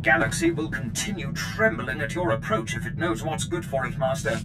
galaxy will continue trembling at your approach if it knows what's good for it, Master.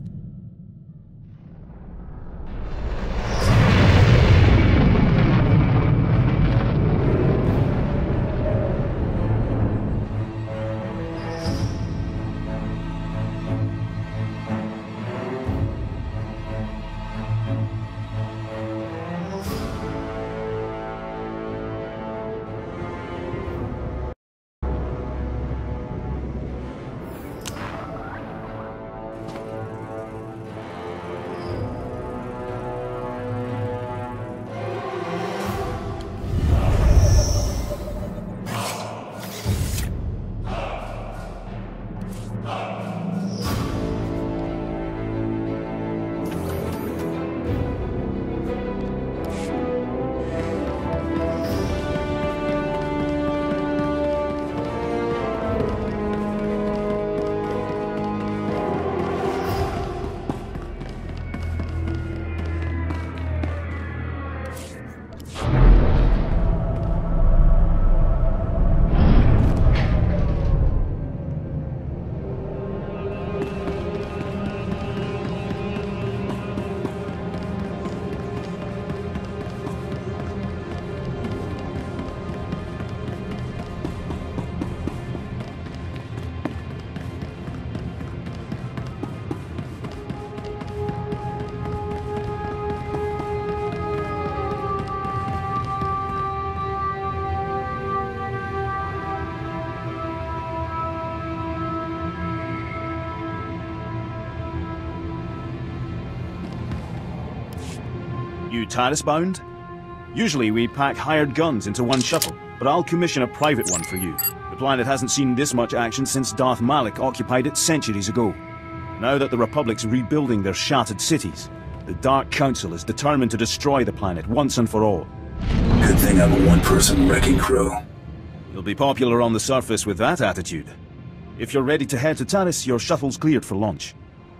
You TARDIS-bound? Usually we pack hired guns into one shuttle, but I'll commission a private one for you. The planet hasn't seen this much action since Darth Malak occupied it centuries ago. Now that the Republic's rebuilding their shattered cities, the Dark Council is determined to destroy the planet once and for all. Good thing I'm a one-person wrecking crew. You'll be popular on the surface with that attitude. If you're ready to head to Taris, your shuttle's cleared for launch.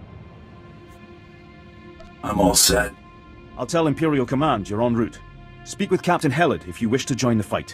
I'm all set. I'll tell Imperial Command you're en route. Speak with Captain Helid if you wish to join the fight.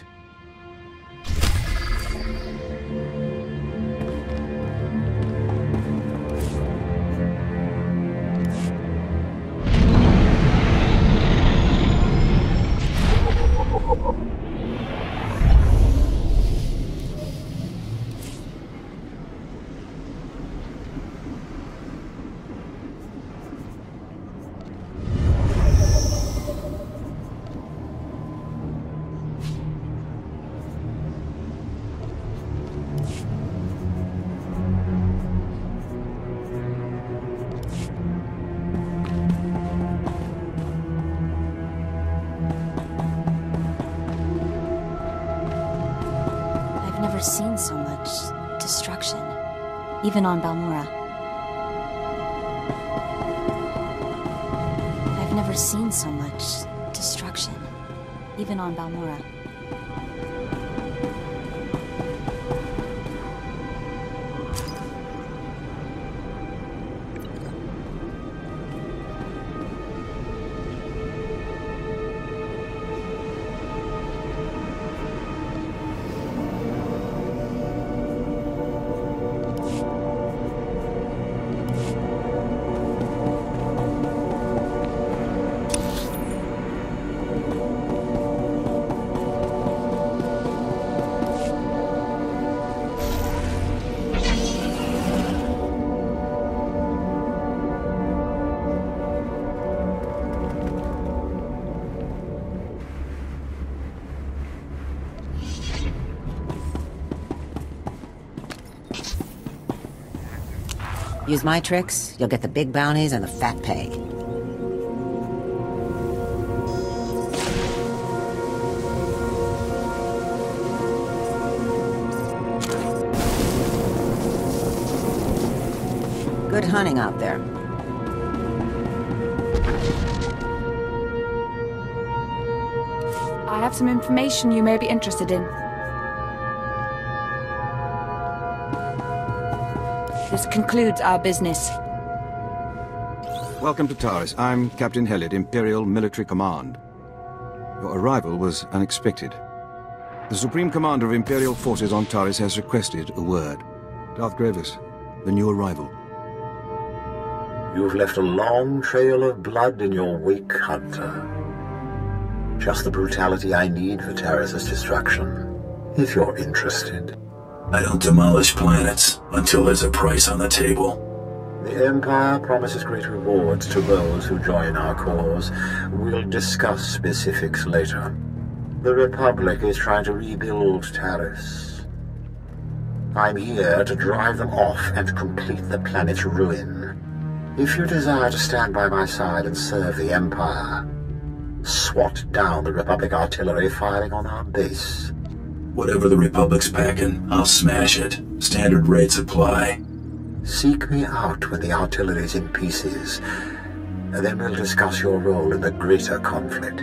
Seen so much destruction, even on Balmorra. I've never seen so much destruction, even on Balmorra. Use my tricks, you'll get the big bounties and the fat pay. Good hunting out there. I have some information you may be interested in. This concludes our business. Welcome to Taris. I'm Captain Helid, Imperial Military Command. Your arrival was unexpected. The Supreme Commander of Imperial Forces on Taris has requested a word. Darth Gravis, the new arrival. You've left a long trail of blood in your wake, Hunter. Just the brutality I need for Taris' destruction, if you're interested. I don't demolish planets until there's a price on the table. The Empire promises great rewards to those who join our cause. We'll discuss specifics later. The Republic is trying to rebuild Taris. I'm here to drive them off and complete the planet's ruin. If you desire to stand by my side and serve the Empire, swat down the Republic artillery firing on our base. Whatever the Republic's packing, I'll smash it. Standard rates apply. Seek me out when the artillery's in pieces. Then we'll discuss your role in the greater conflict.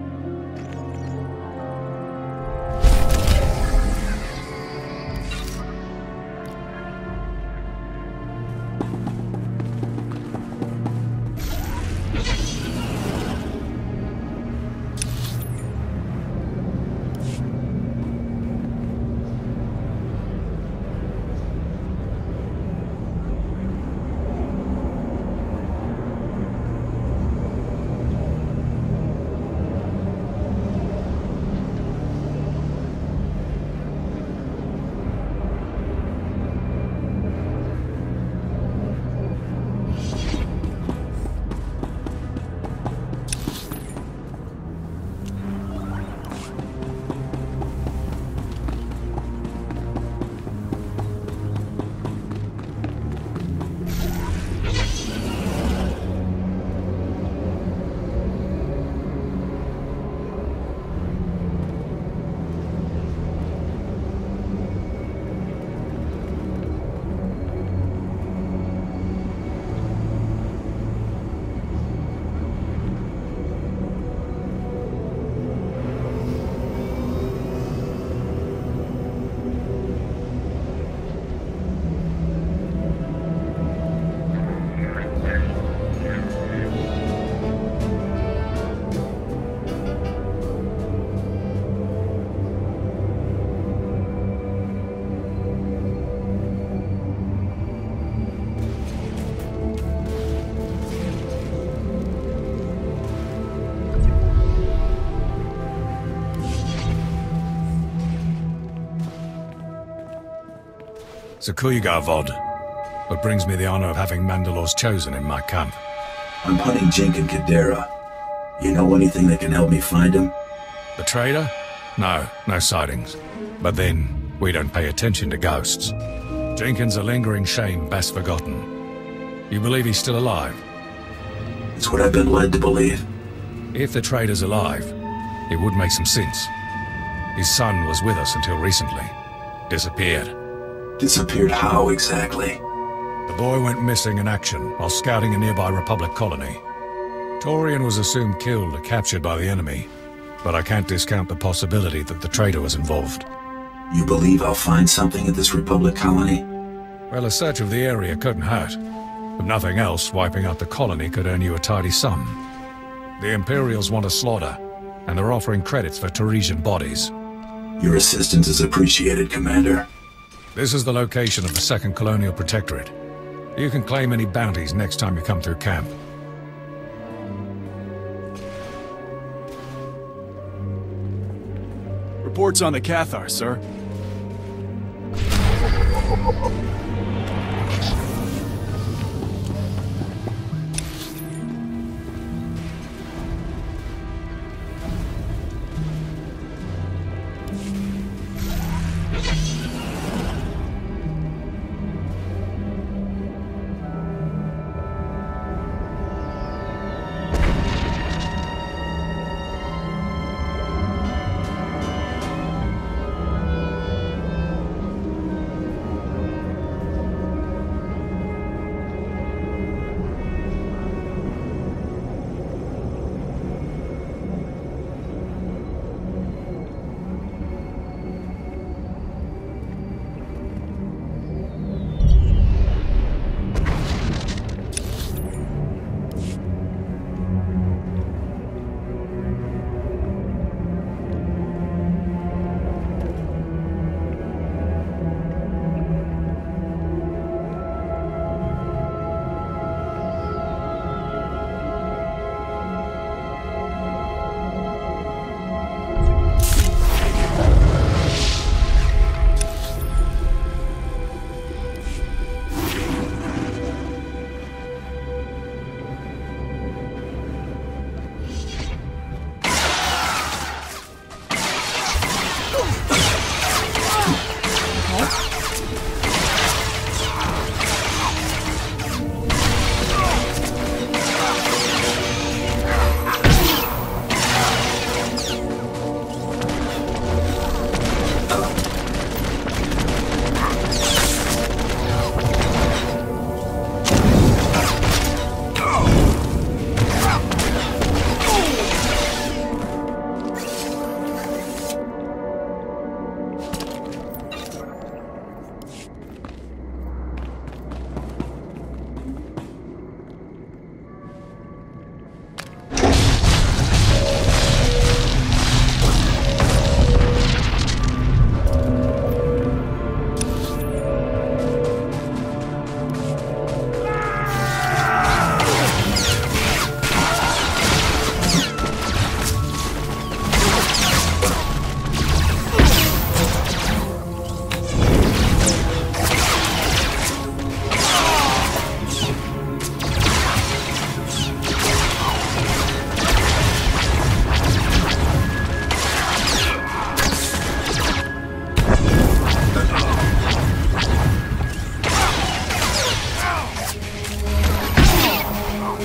Zakuyga Vod. What brings me the honor of having Mandalore's Chosen in my camp. I'm hunting Jenkin Kadera. You know anything that can help me find him? The trader? No sightings. But then, we don't pay attention to ghosts. Jenkin's a lingering shame best forgotten. You believe he's still alive? It's what I've been led to believe. If the trader's alive, it would make some sense. His son was with us until recently. Disappeared. Disappeared how exactly? The boy went missing in action while scouting a nearby Republic colony. Torian was assumed killed or captured by the enemy, but I can't discount the possibility that the trader was involved. You believe I'll find something at this Republic colony? Well, a search of the area couldn't hurt. If nothing else, wiping out the colony could earn you a tidy sum. The Imperials want a slaughter, and they're offering credits for Tarisian bodies. Your assistance is appreciated, Commander. This is the location of the Second Colonial Protectorate. You can claim any bounties next time you come through camp. Reports on the Cathar, sir.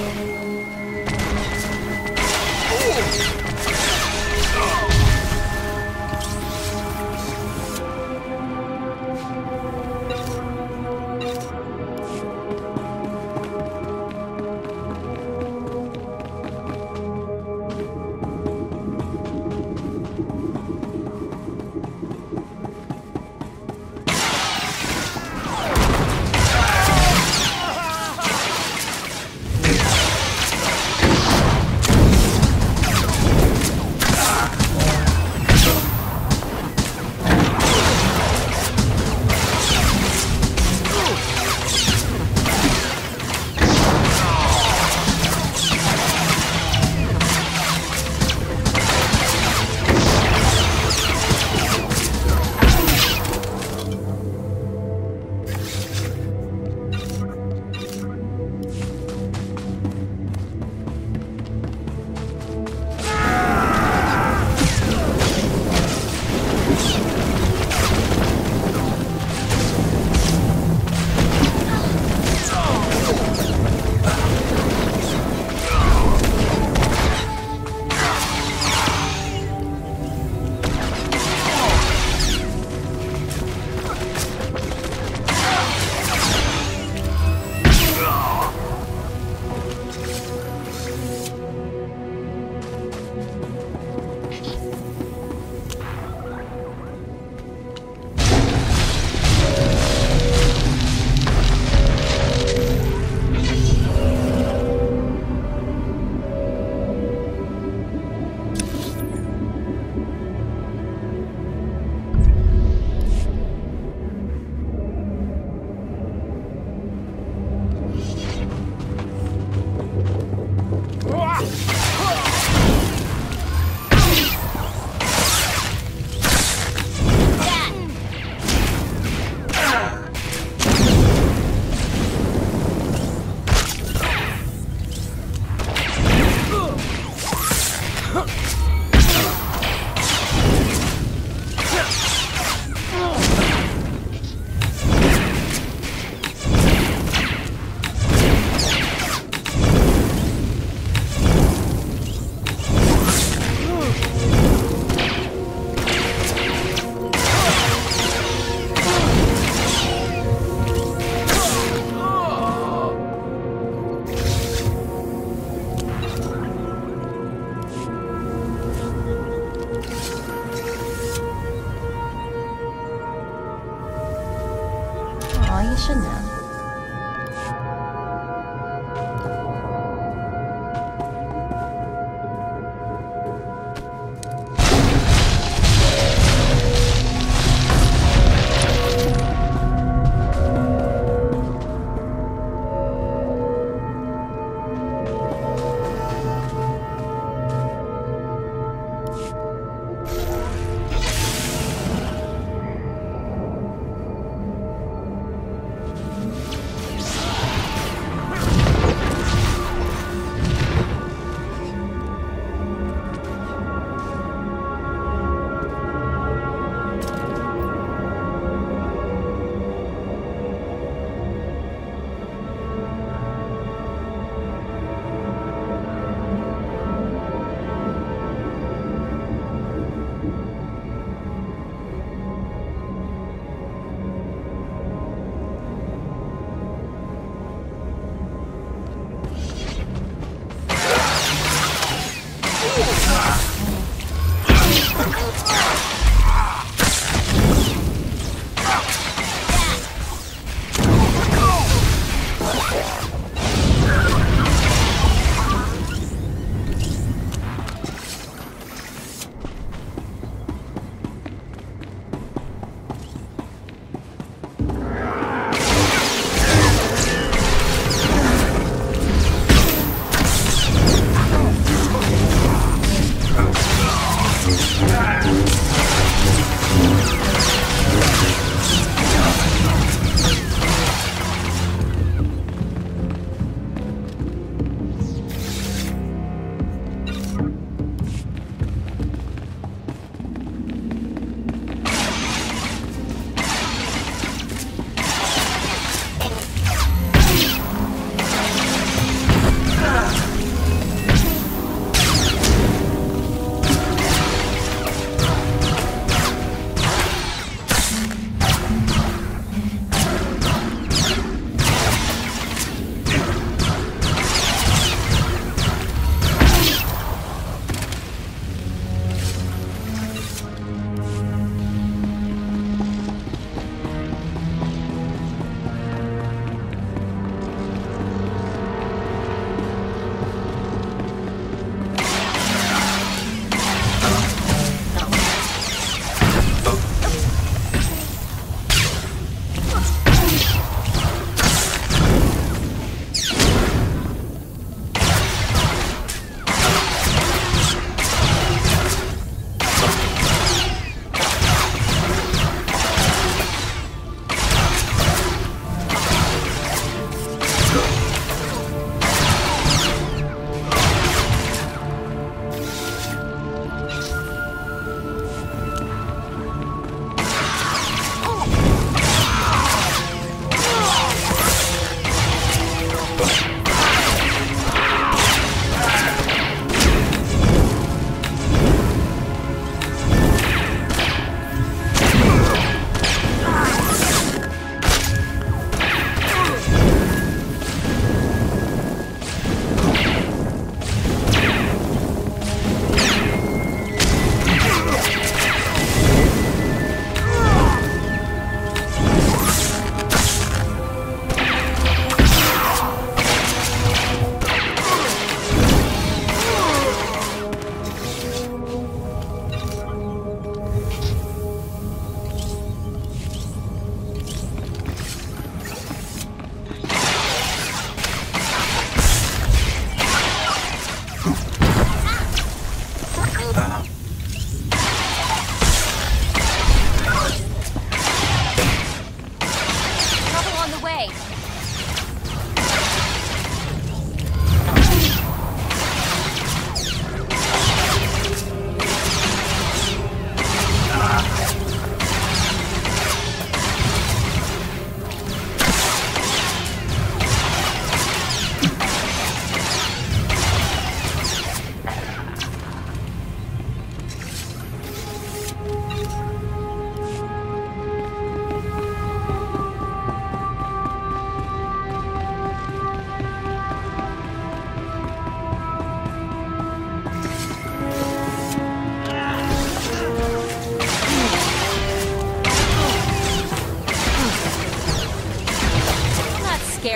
you should know.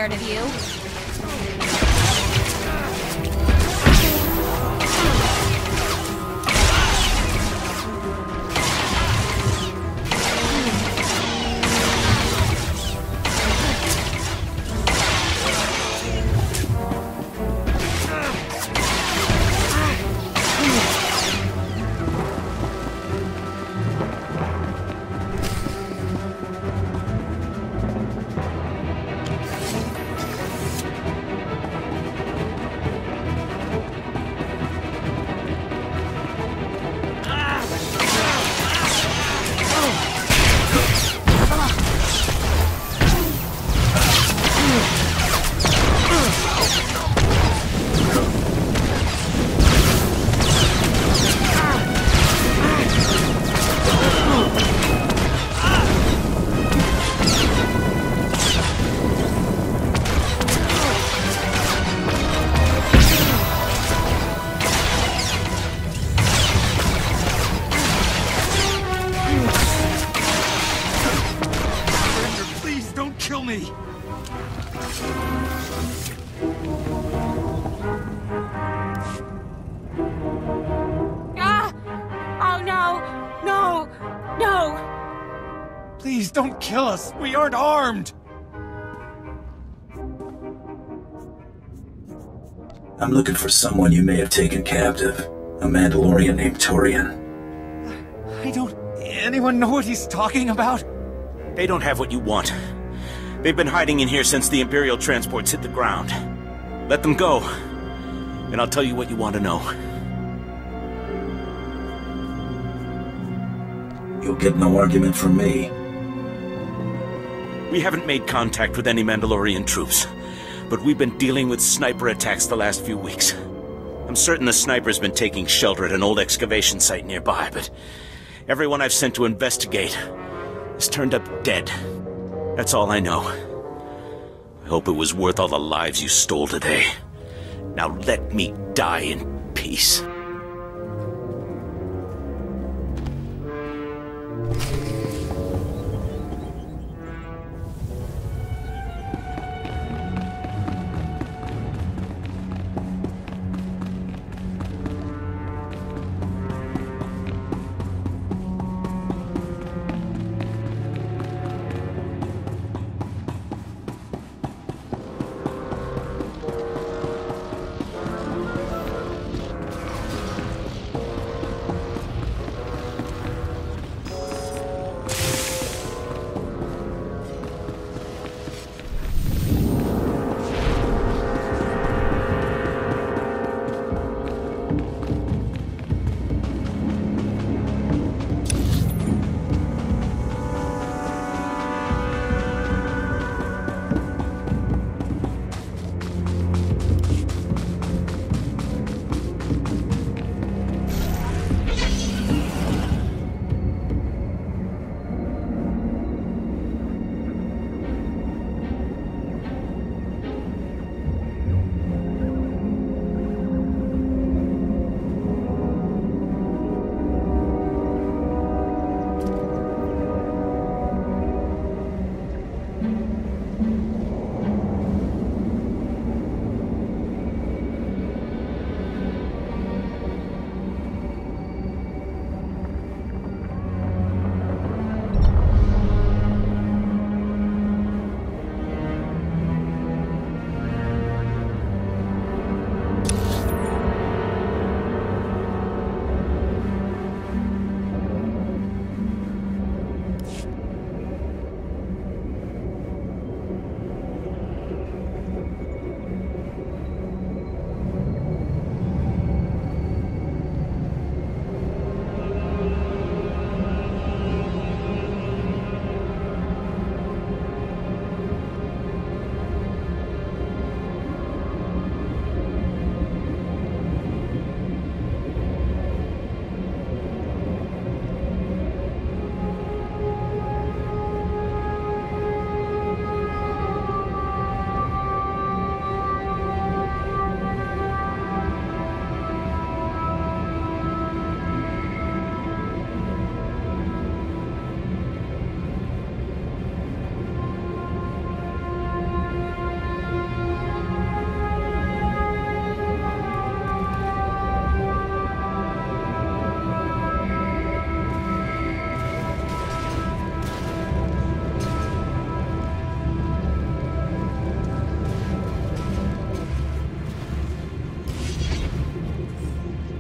scared of you. Please don't kill us. We aren't armed. I'm looking for someone you may have taken captive. A Mandalorian named Torian. I don't... Anyone know what he's talking about? They don't have what you want. They've been hiding in here since the Imperial transports hit the ground. Let them go, and I'll tell you what you want to know. You'll get no argument from me. We haven't made contact with any Mandalorian troops, but we've been dealing with sniper attacks the last few weeks. I'm certain the sniper's been taking shelter at an old excavation site nearby, but everyone I've sent to investigate has turned up dead. That's all I know. I hope it was worth all the lives you stole today. Now let me die in peace.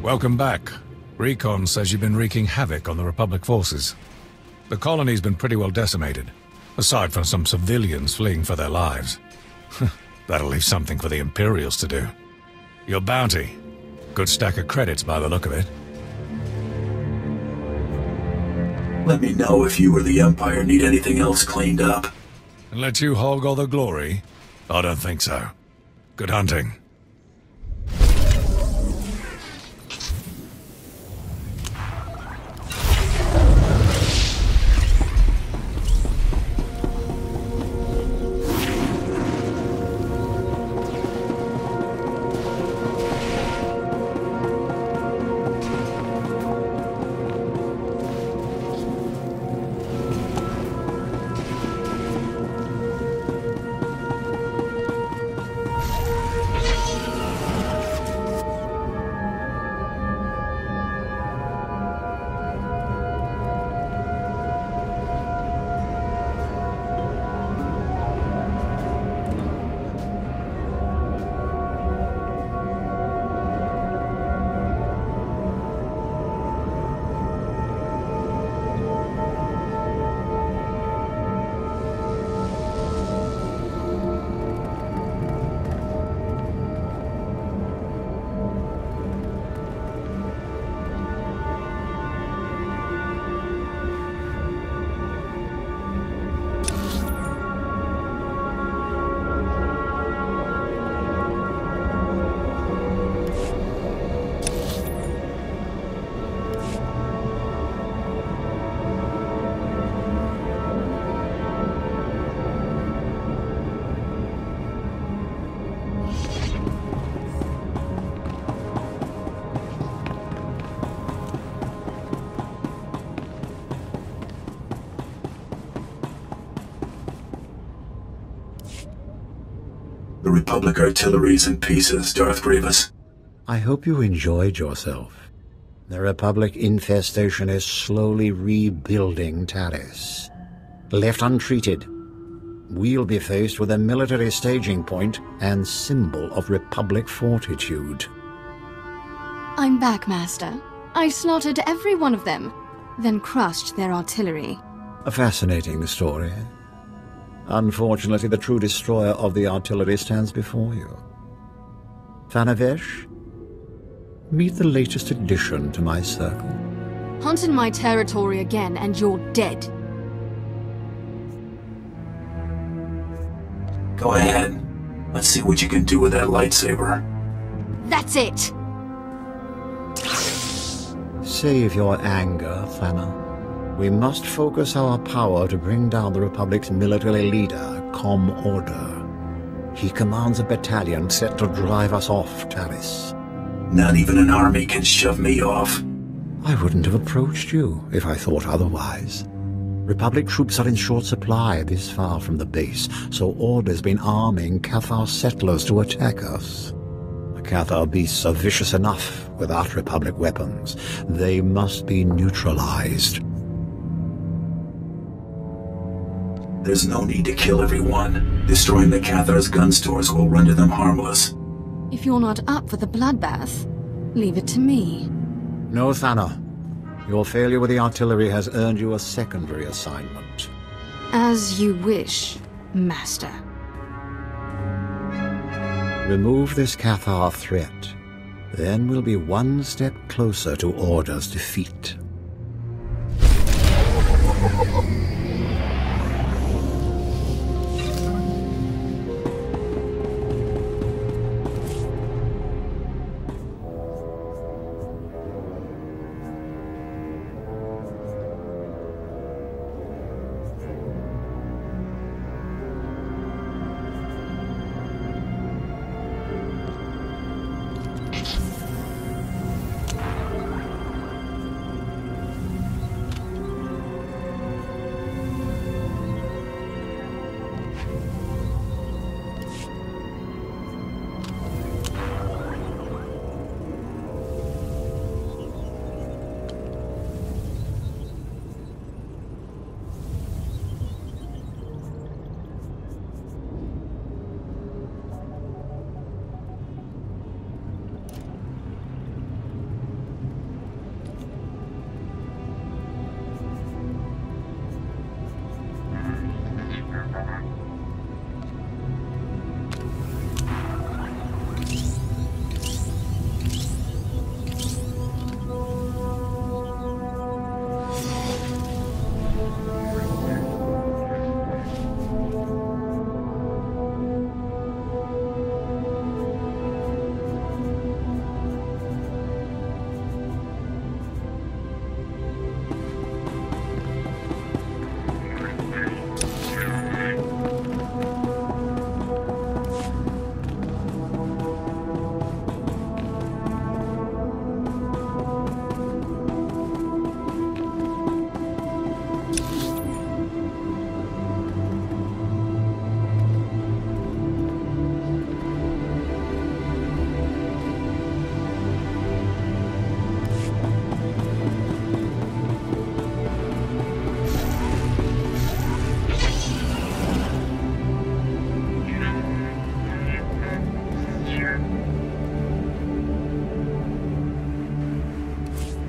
Welcome back. Recon says you've been wreaking havoc on the Republic forces. The colony's been pretty well decimated, aside from some civilians fleeing for their lives. That'll leave something for the Imperials to do. Your bounty. Good stack of credits by the look of it. Let me know if you or the Empire need anything else cleaned up. And let you hog all the glory? I don't think so. Good hunting. The Republic artillery's in pieces, Darth Grievous. I hope you enjoyed yourself. The Republic infestation is slowly rebuilding Taris. Left untreated, we'll be faced with a military staging point and symbol of Republic fortitude. I'm back, Master. I slaughtered every one of them, then crushed their artillery. A fascinating story. Unfortunately, the true destroyer of the artillery stands before you. Thanavesh, meet the latest addition to my circle. Hunt in my territory again and you're dead. Go ahead. Let's see what you can do with that lightsaber. That's it! Save your anger, Thana. We must focus our power to bring down the Republic's military leader, Com Order. He commands a battalion set to drive us off Taris. Not even an army can shove me off. I wouldn't have approached you if I thought otherwise. Republic troops are in short supply this far from the base, so Order's been arming Cathar settlers to attack us. The Cathar beasts are vicious enough without Republic weapons. They must be neutralized. There's no need to kill everyone. Destroying the Cathar's gun stores will render them harmless. If you're not up for the bloodbath, leave it to me. No, Thana. Your failure with the artillery has earned you a secondary assignment. As you wish, Master. Remove this Cathar threat. Then we'll be one step closer to Order's defeat.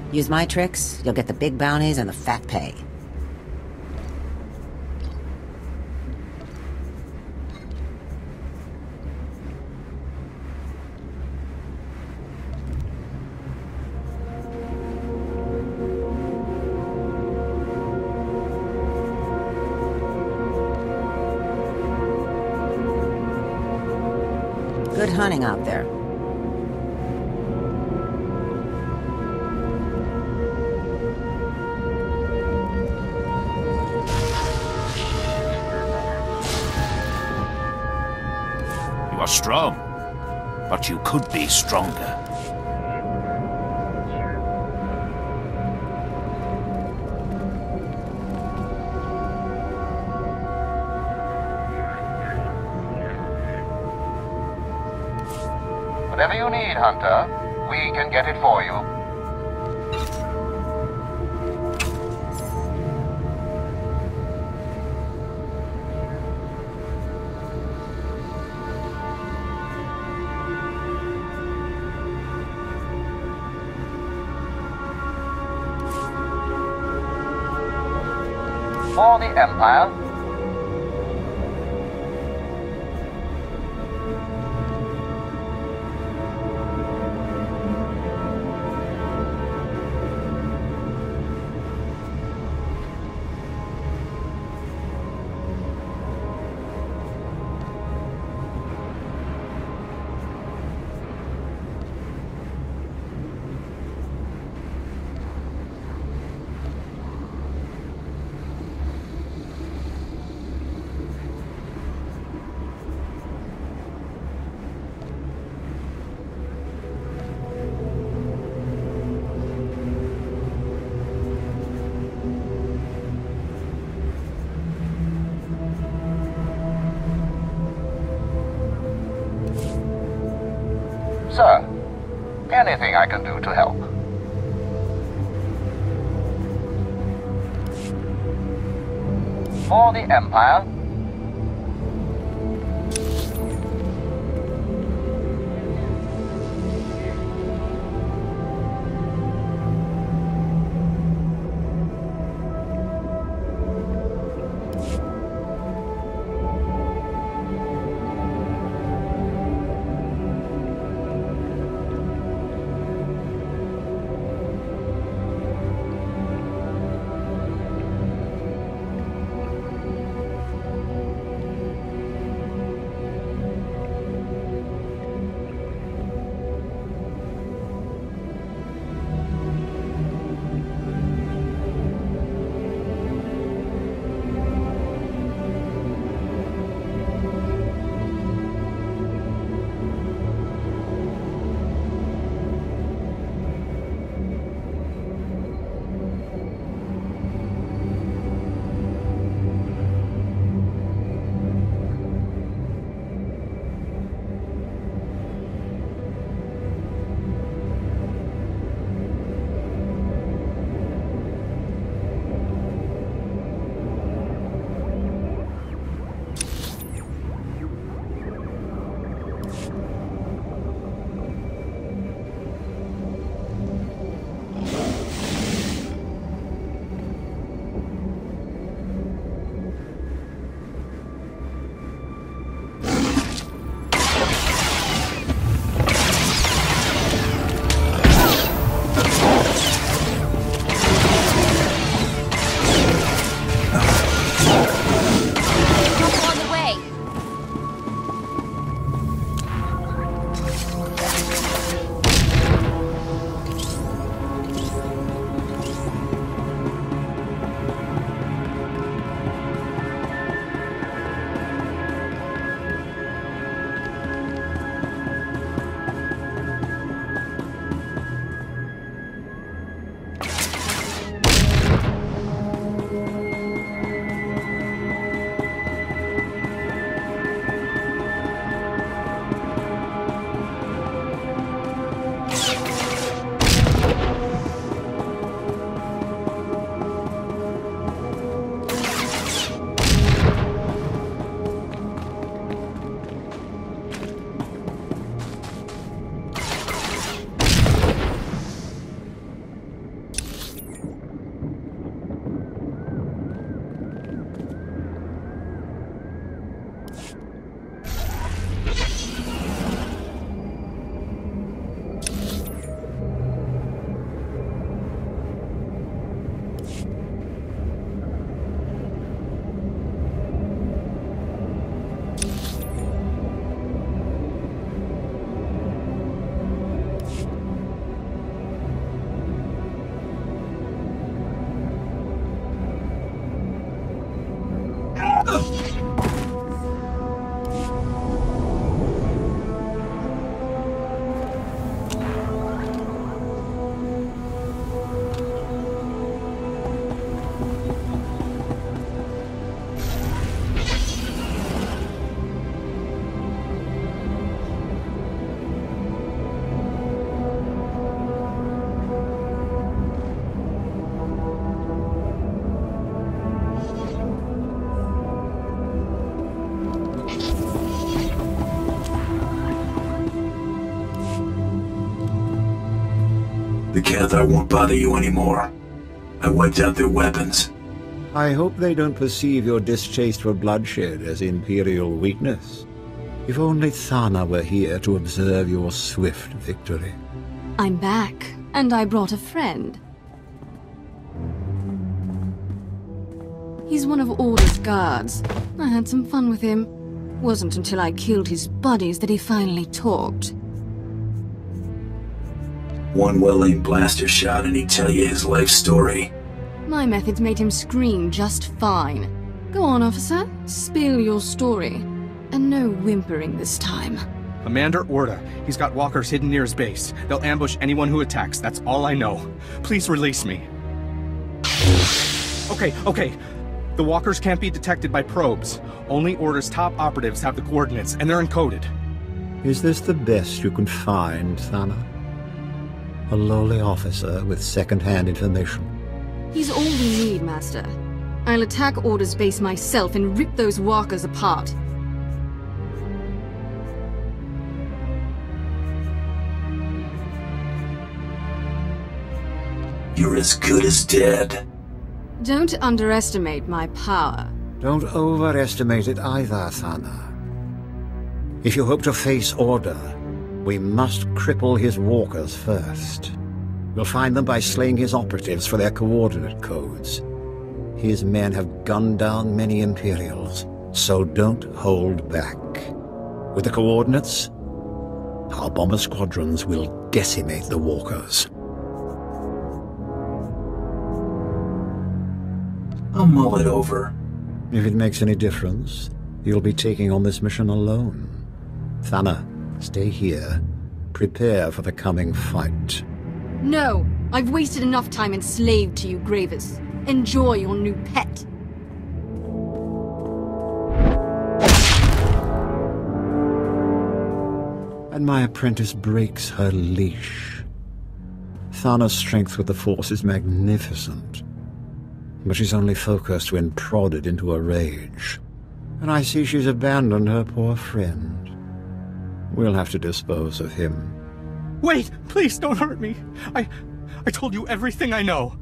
Use my tricks, you'll get the big bounties and the fat pay. Good hunting out there. You are strong, but you could be stronger. Whatever you need, Hunter, we can get it for you. For the Empire. Sir, anything I can do to help? For the Empire. The Cathar won't bother you anymore. I wiped out their weapons. I hope they don't perceive your distaste for bloodshed as Imperial weakness. If only Thana were here to observe your swift victory. I'm back, and I brought a friend. He's one of Order's guards. I had some fun with him. Wasn't until I killed his buddies that he finally talked. One well-aimed blaster shot and he'd tell you his life story. My methods made him scream just fine. Go on, officer. Spill your story. And no whimpering this time. Commander Orda. He's got walkers hidden near his base. They'll ambush anyone who attacks. That's all I know. Please release me. Okay. The walkers can't be detected by probes. Only Order's top operatives have the coordinates, and they're encoded. Is this the best you can find, Thana? A lowly officer with second-hand information. He's all we need, Master. I'll attack Order's base myself and rip those walkers apart. You're as good as dead. Don't underestimate my power. Don't overestimate it either, Thana. If you hope to face Order, we must cripple his walkers first. We'll find them by slaying his operatives for their coordinate codes. His men have gunned down many Imperials, so don't hold back. With the coordinates, our bomber squadrons will decimate the walkers. I'll mull it over. If it makes any difference, you'll be taking on this mission alone. Thana, stay here. Prepare for the coming fight. No! I've wasted enough time enslaved to you, Gravis. Enjoy your new pet. And my apprentice breaks her leash. Thana's strength with the Force is magnificent. But she's only focused when prodded into a rage. And I see she's abandoned her poor friend. We'll have to dispose of him. Wait! Please don't hurt me! I told you everything I know.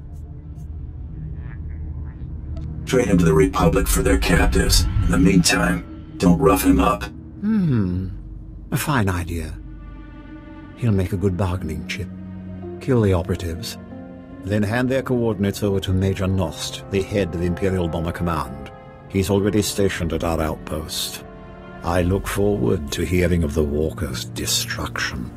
Trade him to the Republic for their captives. In the meantime, don't rough him up. A fine idea. He'll make a good bargaining chip. Kill the operatives. Then hand their coordinates over to Major Nost, the head of Imperial Bomber Command. He's already stationed at our outpost. I look forward to hearing of the Walker's destruction.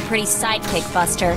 pretty sidekick, Buster.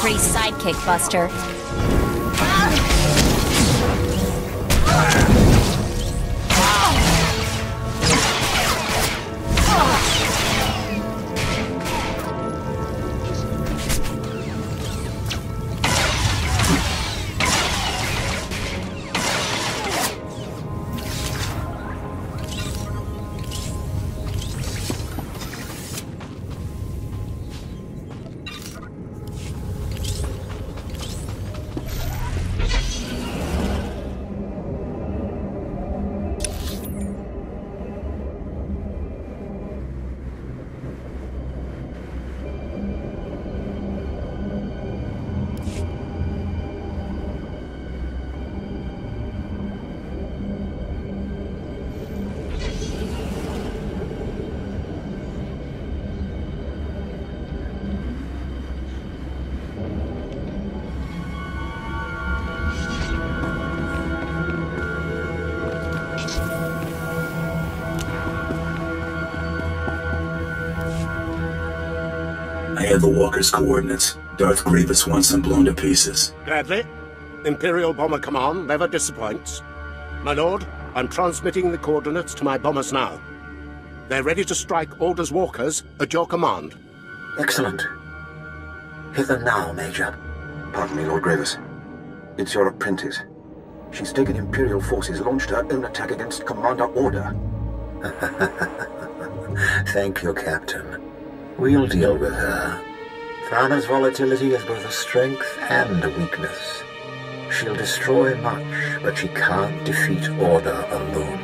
pretty sidekick, Buster. I have the walker's coordinates. Darth Grievous wants them blown to pieces. Gladly. Imperial Bomber Command never disappoints. My lord, I'm transmitting the coordinates to my bombers now. They're ready to strike Order's walkers at your command. Excellent. Hit them now, Major. Pardon me, Lord Grievous. It's your apprentice. She's taken Imperial forces, launched her own attack against Commander Order. Thank you, Captain. We'll deal with her. Thana's volatility is both a strength and a weakness. She'll destroy much, but she can't defeat Order alone.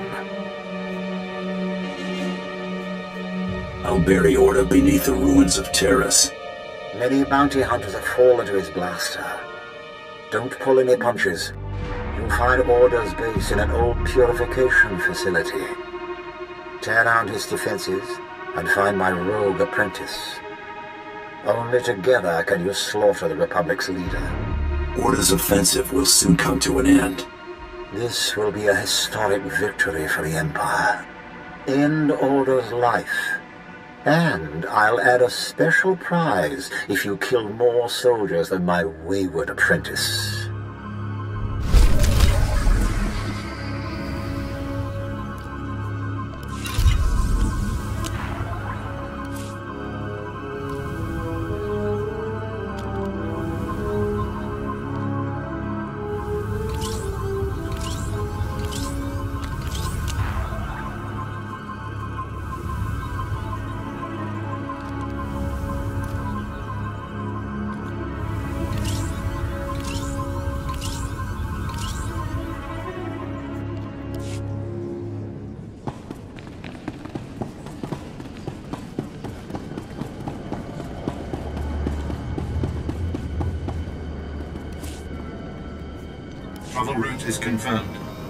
I'll bury Order beneath the ruins of Terrace. Many bounty hunters have fallen to his blaster. Don't pull any punches. You'll find Order's base in an old purification facility. Tear down his defenses and find my rogue apprentice. Only together can you slaughter the Republic's leader. Order's offensive will soon come to an end. This will be a historic victory for the Empire. End Order's life. And I'll add a special prize if you kill more soldiers than my wayward apprentice. Travel route is confirmed.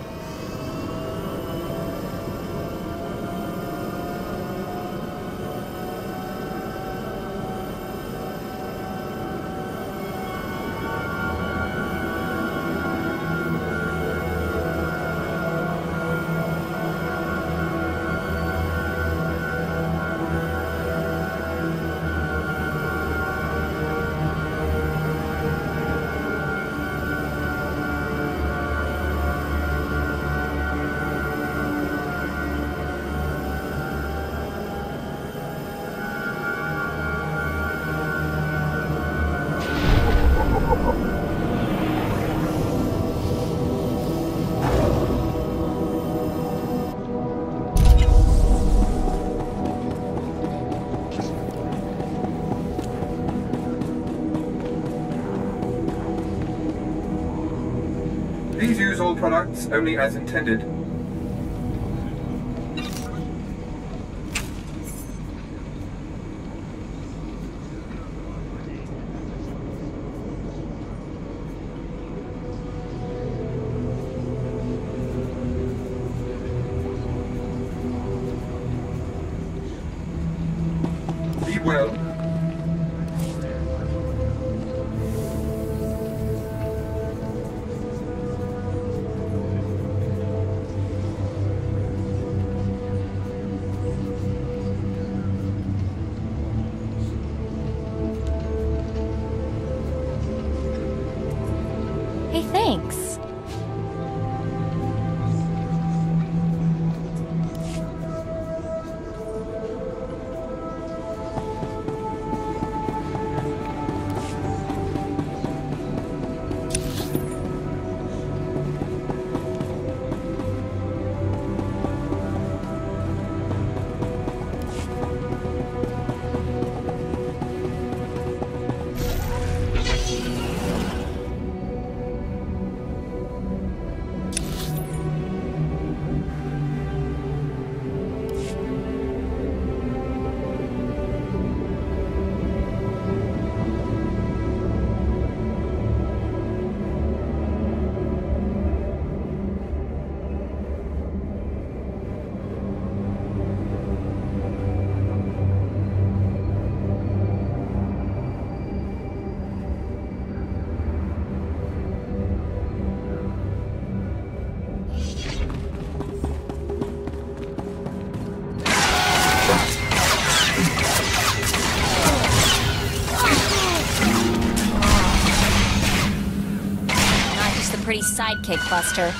Please use all products only as intended. Be well. sidekick, Buster.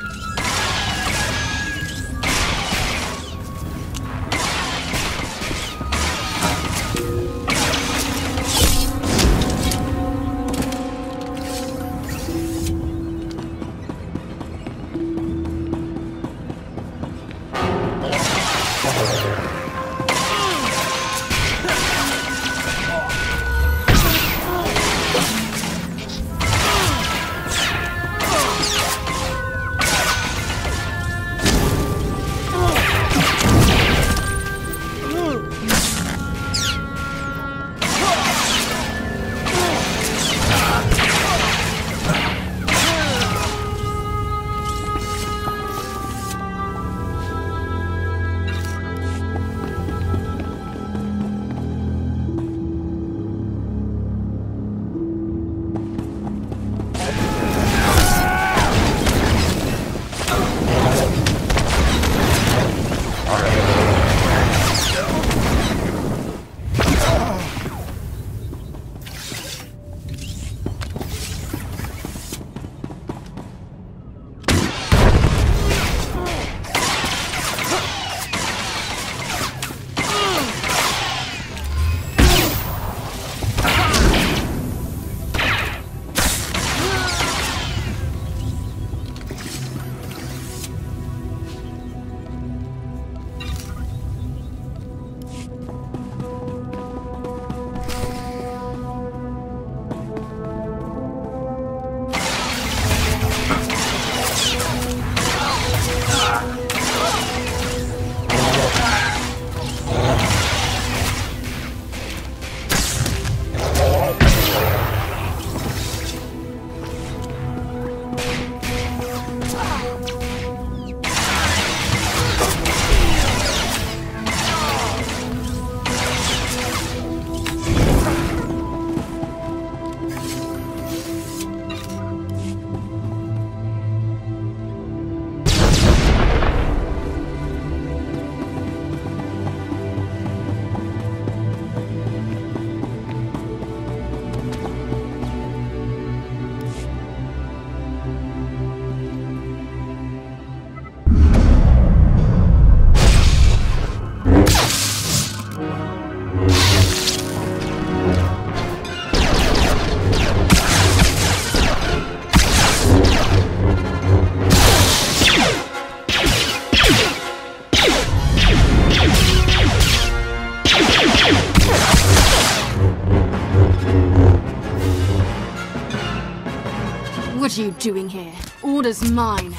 What are you doing here? Order's mine.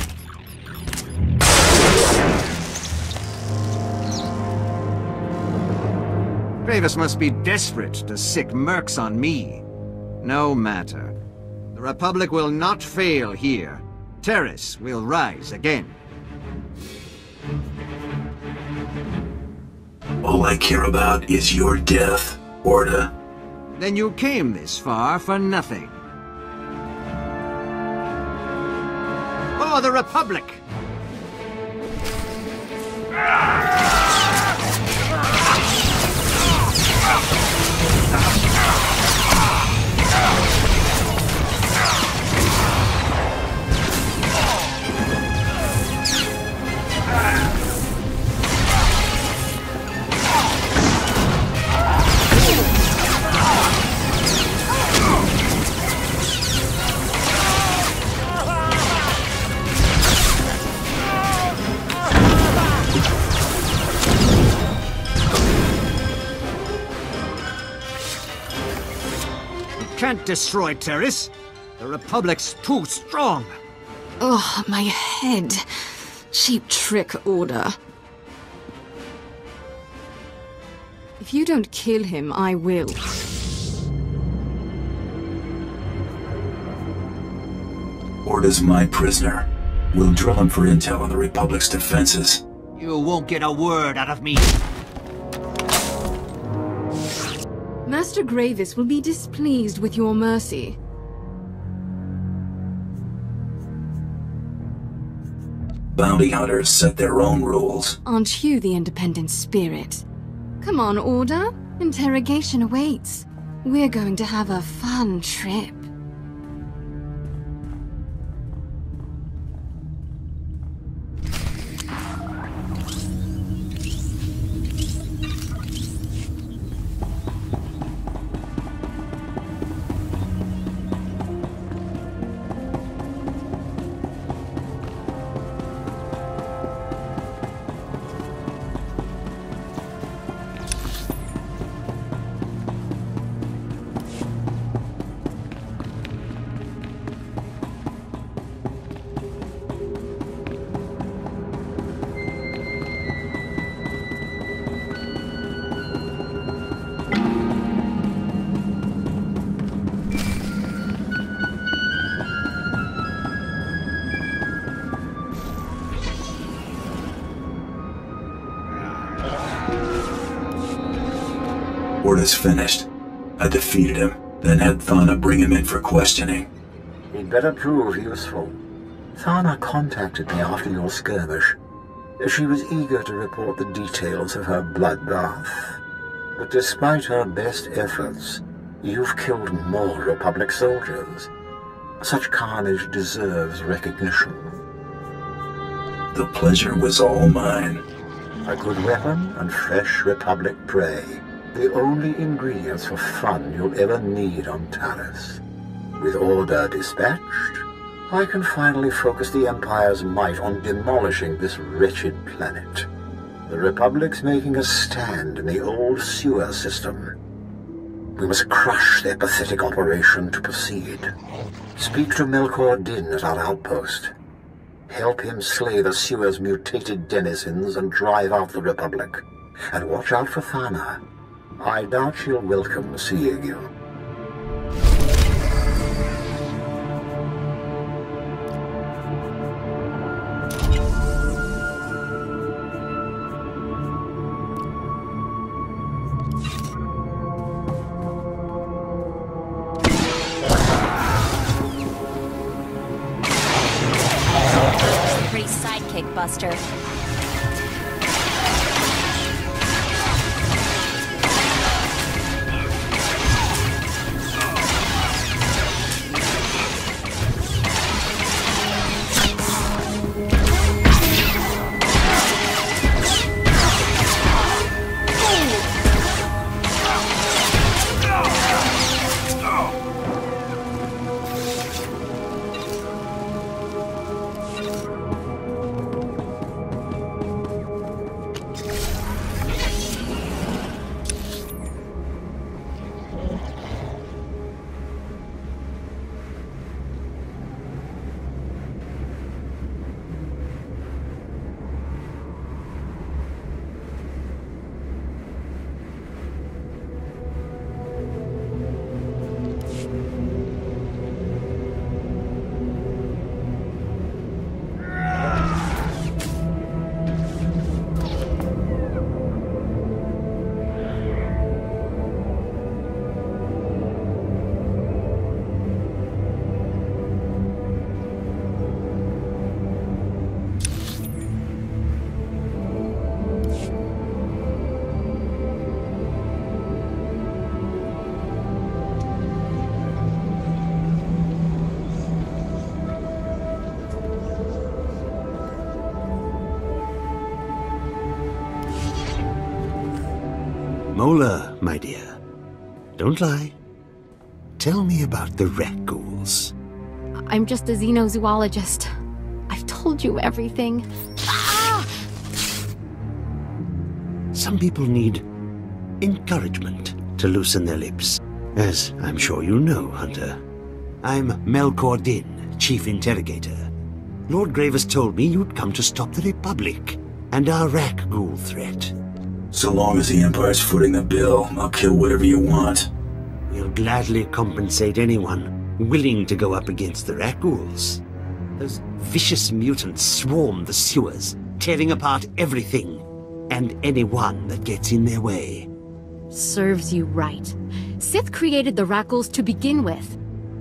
Gravis must be desperate to sick mercs on me. No matter. The Republic will not fail here. Terrace will rise again. All I care about is your death, Orda. Then you came this far for nothing. For the Republic! Can't destroy Terrace. The Republic's too strong. Ugh, my head. Cheap trick, Order. If you don't kill him, I will. Orda's my prisoner. We'll drill him for intel on the Republic's defenses. You won't get a word out of me. Master Gravis will be displeased with your mercy. Bounty hunters set their own rules. Aren't you the independent spirit? Come on, Order. Interrogation awaits. We're going to have a fun trip. Orta's finished. I defeated him, then had Thana bring him in for questioning. He'd better prove useful. Thana contacted me after your skirmish. She was eager to report the details of her bloodbath. But despite her best efforts, you've killed more Republic soldiers. Such carnage deserves recognition. The pleasure was all mine. A good weapon and fresh Republic prey. The only ingredients for fun you'll ever need on Taris. With Order dispatched, I can finally focus the Empire's might on demolishing this wretched planet. The Republic's making a stand in the old sewer system. We must crush their pathetic operation to proceed. Speak to Melkor Din at our outpost. Help him slay the sewer's mutated denizens and drive out the Republic. And watch out for Thana. I doubt she'll welcome seeing you. Pretty sidekick, Buster. Mola, my dear. Don't lie. Tell me about the Rakghouls. I'm just a xenozoologist. I've told you everything. Some people need encouragement to loosen their lips, as I'm sure you know, Hunter. I'm Melkor Din, Chief Interrogator. Lord Gravis told me you'd come to stop the Republic and our Rakghoul threat. So long as the Empire's footing the bill, I'll kill whatever you want. We'll gladly compensate anyone willing to go up against the Rakghouls. Those vicious mutants swarm the sewers, tearing apart everything and anyone that gets in their way. Serves you right. Sith created the Rakghouls to begin with.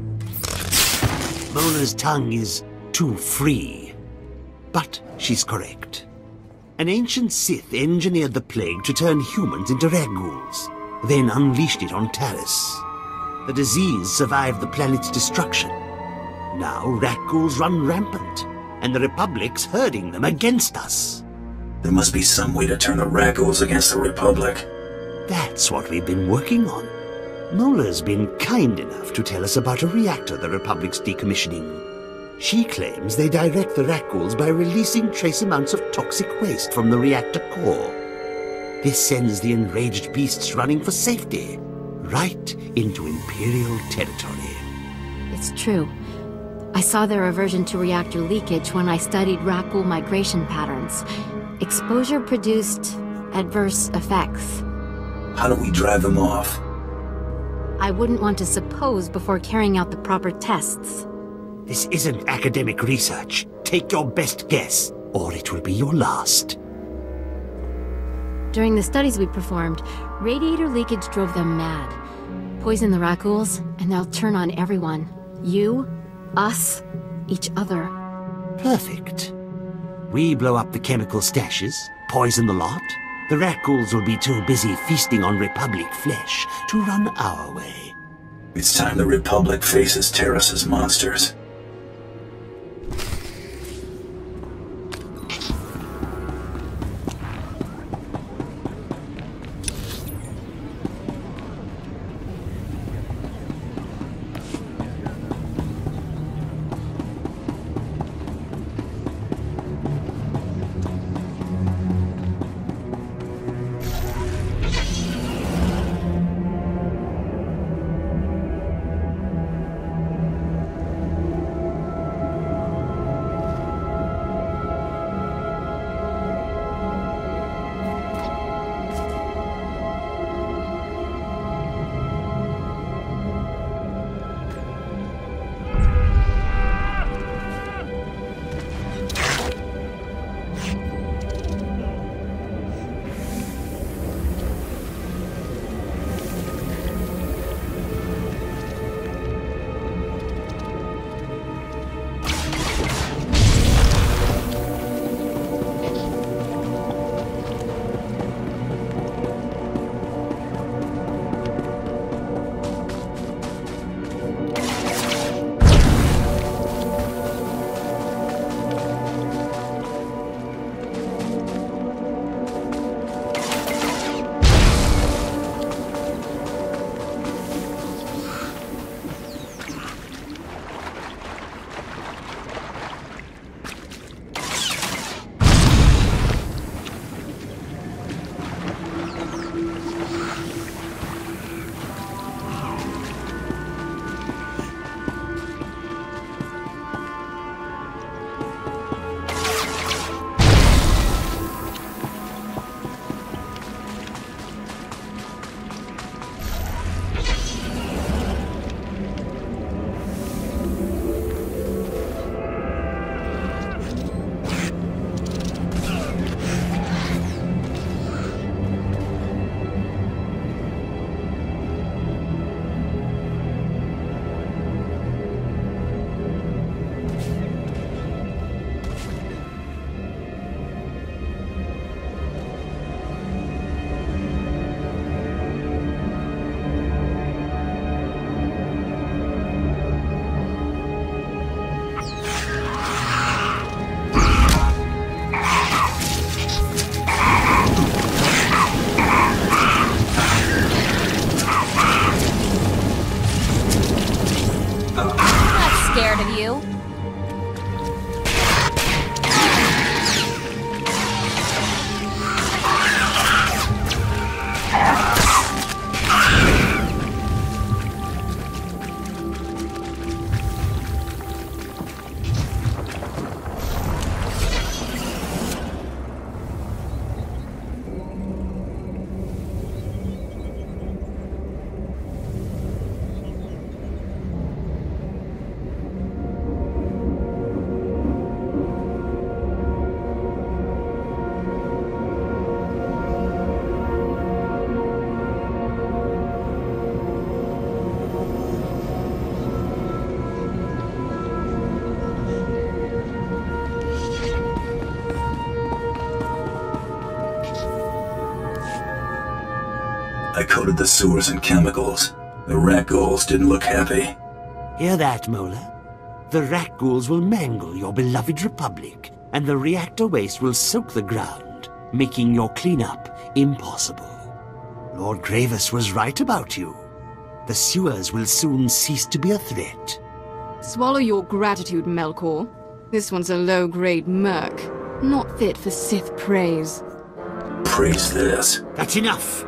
Mola's tongue is too free. But she's correct. An ancient Sith engineered the plague to turn humans into Rakghouls, then unleashed it on Taris. The disease survived the planet's destruction. Now Rakghouls run rampant, and the Republic's herding them against us. There must be some way to turn the Rakghouls against the Republic. That's what we've been working on. Mola's been kind enough to tell us about a reactor the Republic's decommissioning. She claims they direct the Rakghouls by releasing trace amounts of toxic waste from the reactor core. This sends the enraged beasts running for safety, right into Imperial territory. It's true. I saw their aversion to reactor leakage when I studied Rakghoul migration patterns. Exposure produced adverse effects. How do we drive them off? I wouldn't want to suppose before carrying out the proper tests. This isn't academic research. Take your best guess, or it will be your last. During the studies we performed, Radiator leakage drove them mad. Poison the Rakghouls, and they'll turn on everyone. You, us, each other. Perfect. We blow up the chemical stashes, poison the lot. The Rakghouls will be too busy feasting on Republic flesh to run our way. It's time the Republic faces Terrace's monsters. I coated the sewers in chemicals. The Rakghouls didn't look happy. Hear that, Mola? The Rakghouls will mangle your beloved Republic, and the reactor waste will soak the ground, making your cleanup impossible. Lord Gravis was right about you. The sewers will soon cease to be a threat. Swallow your gratitude, Melkor. This one's a low-grade merc, not fit for Sith praise. Praise this. That's enough!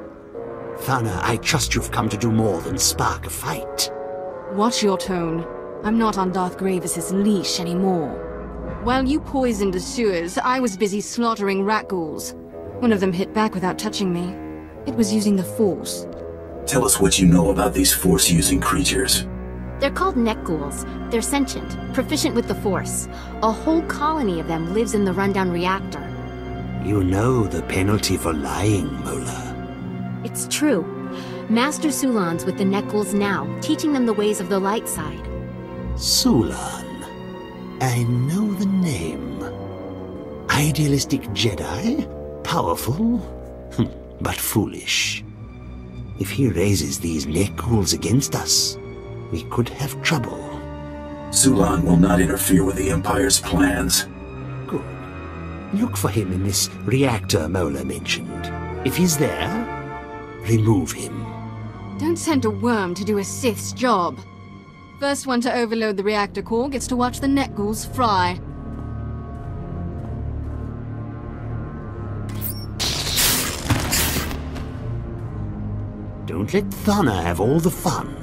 Thana, I trust you've come to do more than spark a fight. Watch your tone. I'm not on Darth Gravis's leash anymore. While you poisoned the sewers, I was busy slaughtering Rakghouls. One of them hit back without touching me. It was using the Force. Tell us what you know about these Force-using creatures. They're called Nekghouls. They're sentient, proficient with the Force. A whole colony of them lives in the rundown reactor. You know the penalty for lying, Mola. It's true. Master Sulan's with the Nekguls now, teaching them the ways of the light side. Sulan. I know the name. Idealistic Jedi? Powerful? But foolish. If he raises these Nekguls against us, we could have trouble. Sulan will not interfere with the Empire's plans. Good. Look for him in this reactor Mola mentioned. If he's there, remove him. Don't send a worm to do a Sith's job. First one to overload the reactor core gets to watch the Nekguls fry. Don't let Thana have all the fun.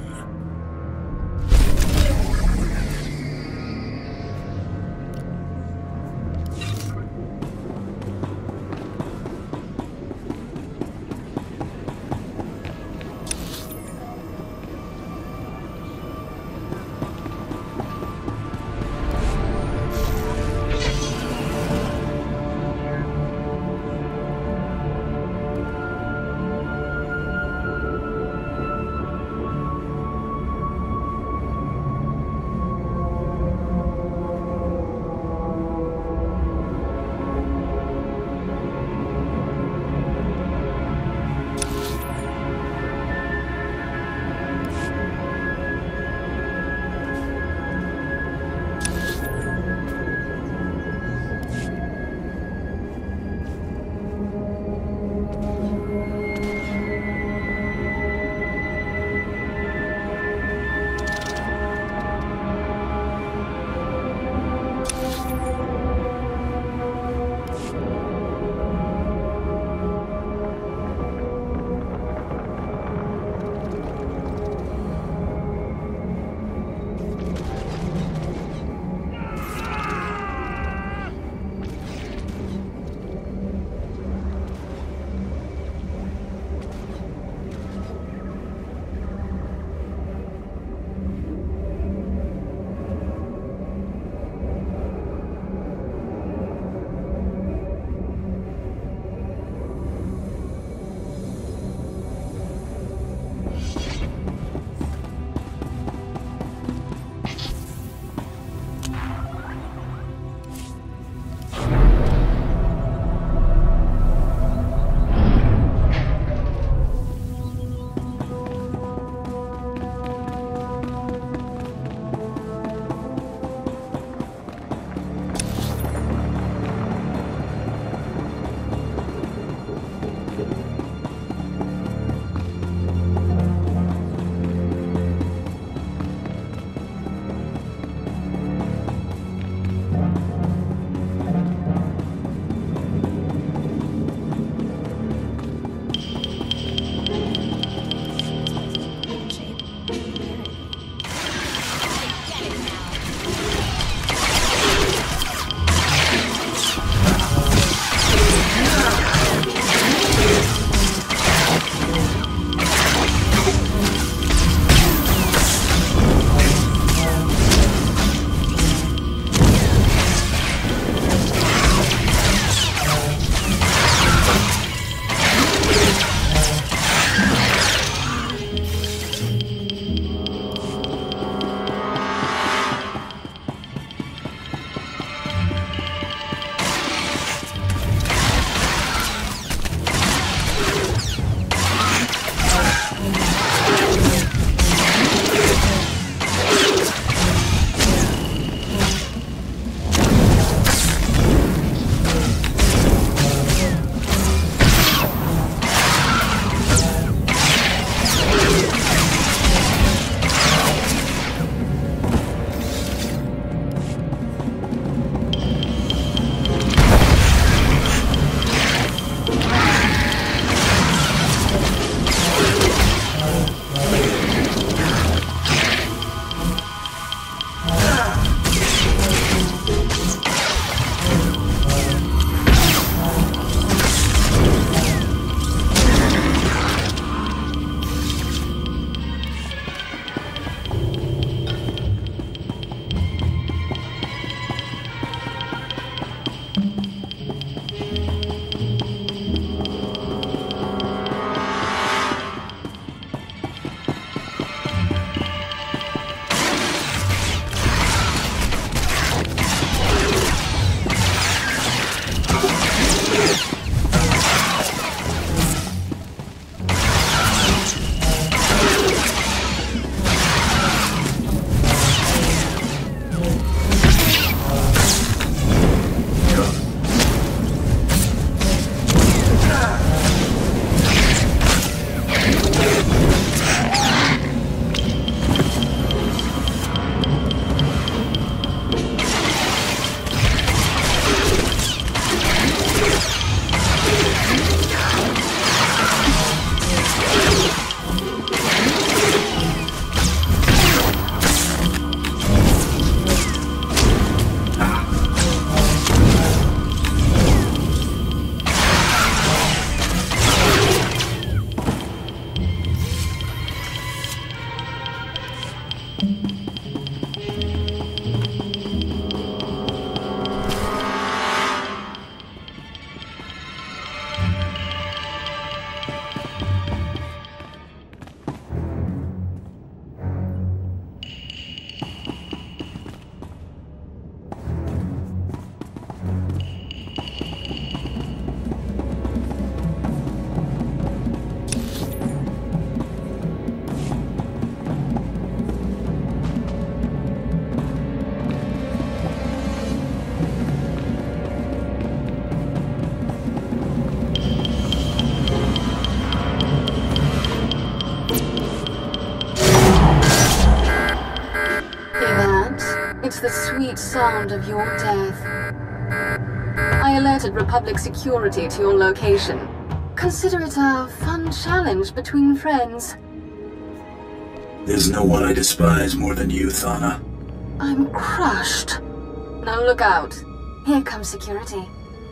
It's the sweet sound of your death. I alerted Republic security to your location. Consider it a fun challenge between friends. There's no one I despise more than you, Thana. I'm crushed. Now look out. Here comes security.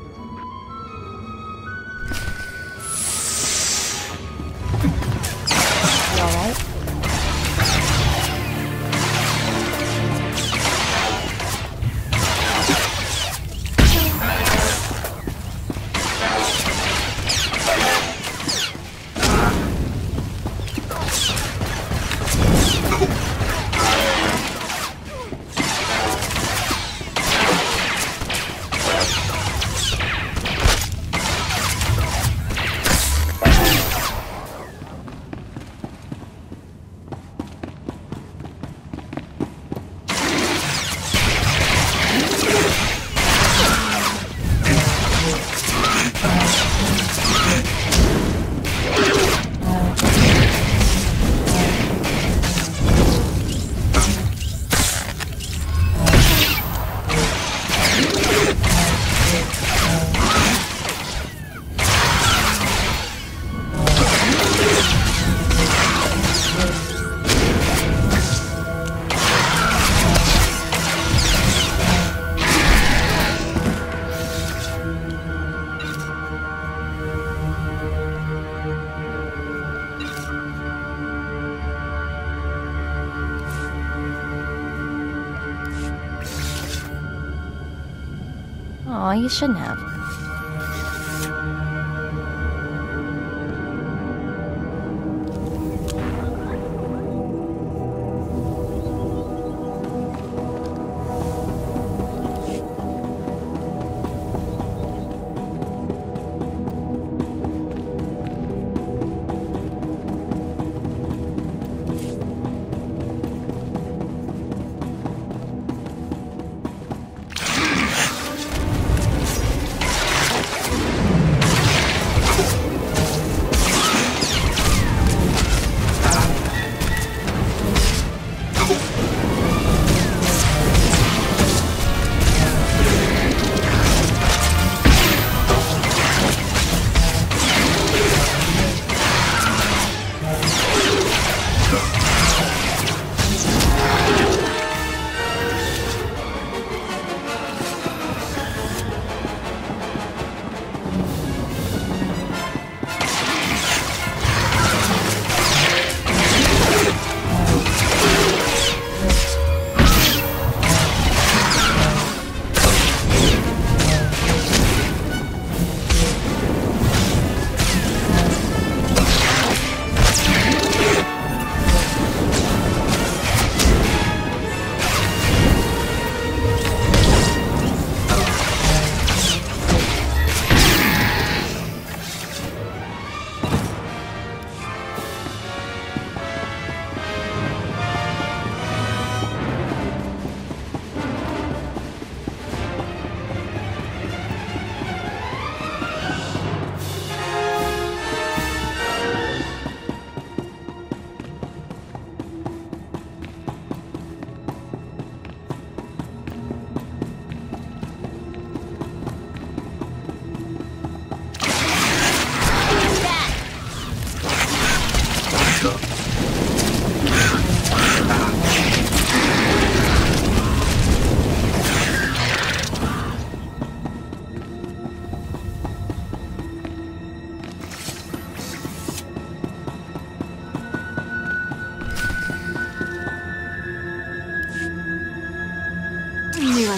You alright? Aw, you shouldn't have.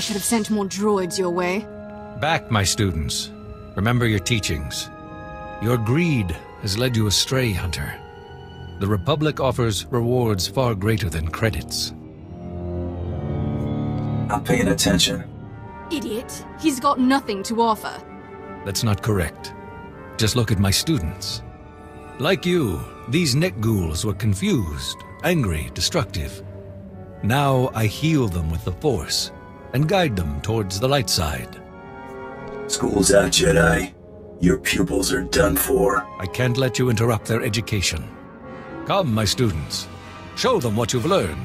should have sent more droids your way. Back, my students. Remember your teachings. Your greed has led you astray, Hunter. The Republic offers rewards far greater than credits. I'm paying attention. Idiot. He's got nothing to offer. That's not correct. Just look at my students. Like you, these neck ghouls were confused, angry, destructive. Now I heal them with the Force and guide them towards the light side. School's out, Jedi. Your pupils are done for. I can't let you interrupt their education. Come, my students. Show them what you've learned.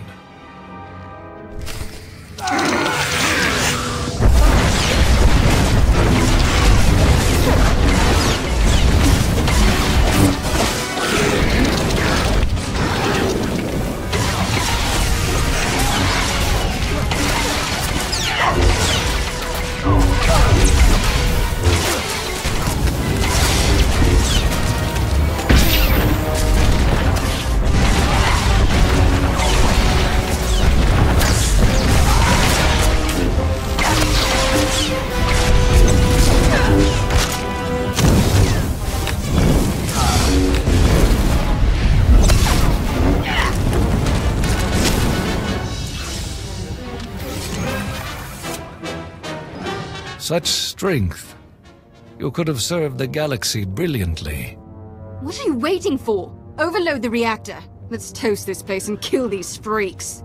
Such strength. You could have served the galaxy brilliantly. What are you waiting for? Overload the reactor. Let's toast this place and kill these freaks.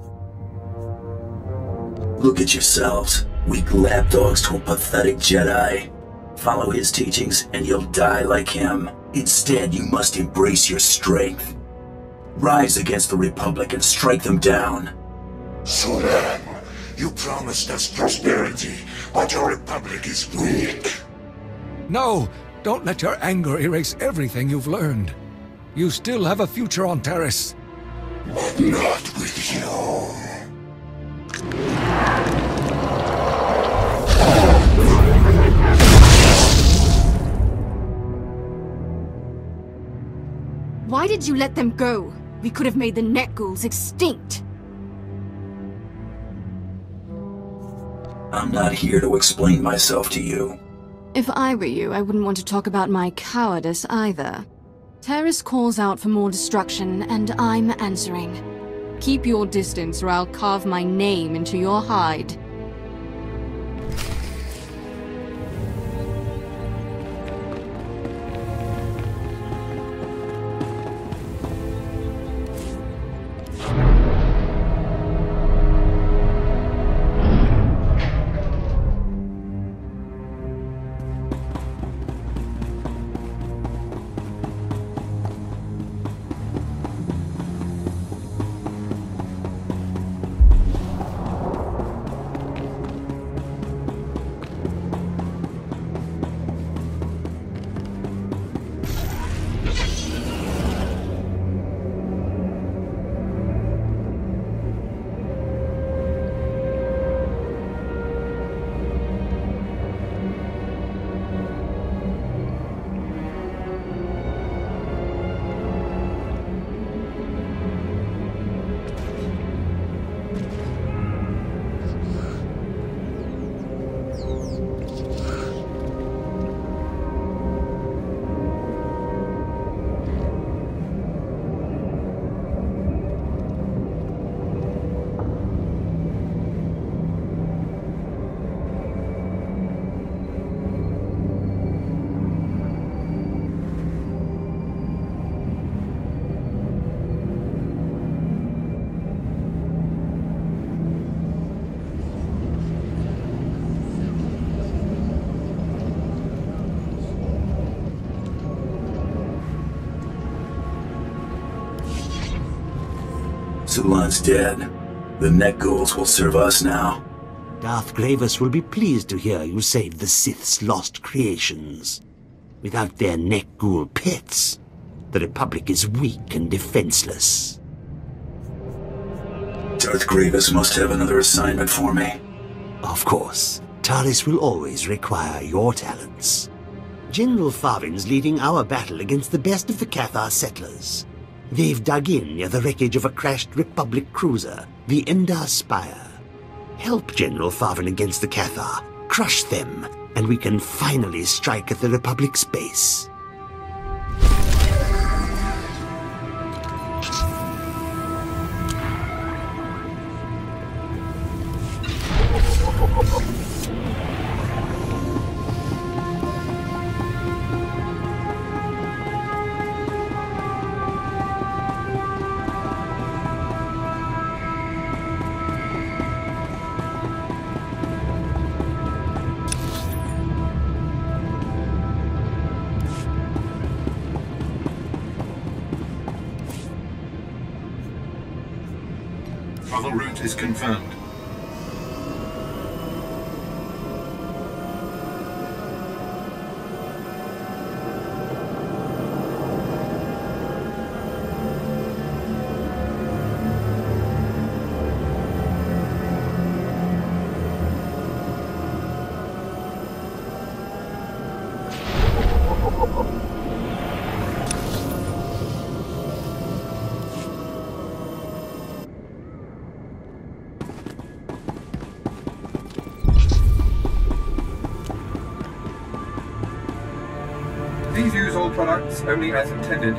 Look at yourselves. Weak lapdogs to a pathetic Jedi. Follow his teachings and you'll die like him. Instead, you must embrace your strength. Rise against the Republic and strike them down. Soran, you promised us prosperity, but your Republic is weak. No! Don't let your anger erase everything you've learned. You still have a future on Taris. But not with you. Why did you let them go? We could have made the neck ghouls extinct. I'm not here to explain myself to you. If I were you, I wouldn't want to talk about my cowardice either. Taris calls out for more destruction, and I'm answering. Keep your distance or I'll carve my name into your hide. Sulan's dead. The neck ghouls will serve us now. Darth Gravis will be pleased to hear you saved the Sith's lost creations. Without their neck ghoul pets, the Republic is weak and defenseless. Darth Gravis must have another assignment for me. Of course. Taris will always require your talents. General Farvin's leading our battle against the best of the Cathar settlers. They've dug in near the wreckage of a crashed Republic cruiser, the Endar Spire. Help General Farven against the Cathar. Crush them, and we can finally strike at the Republic's base. Travel route is confirmed. Please use all products only as intended.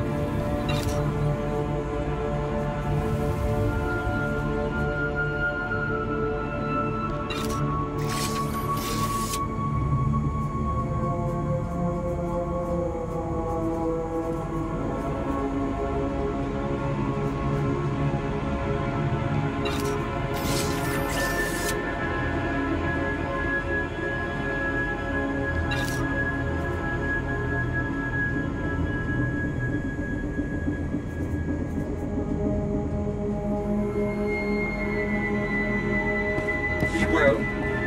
Be well.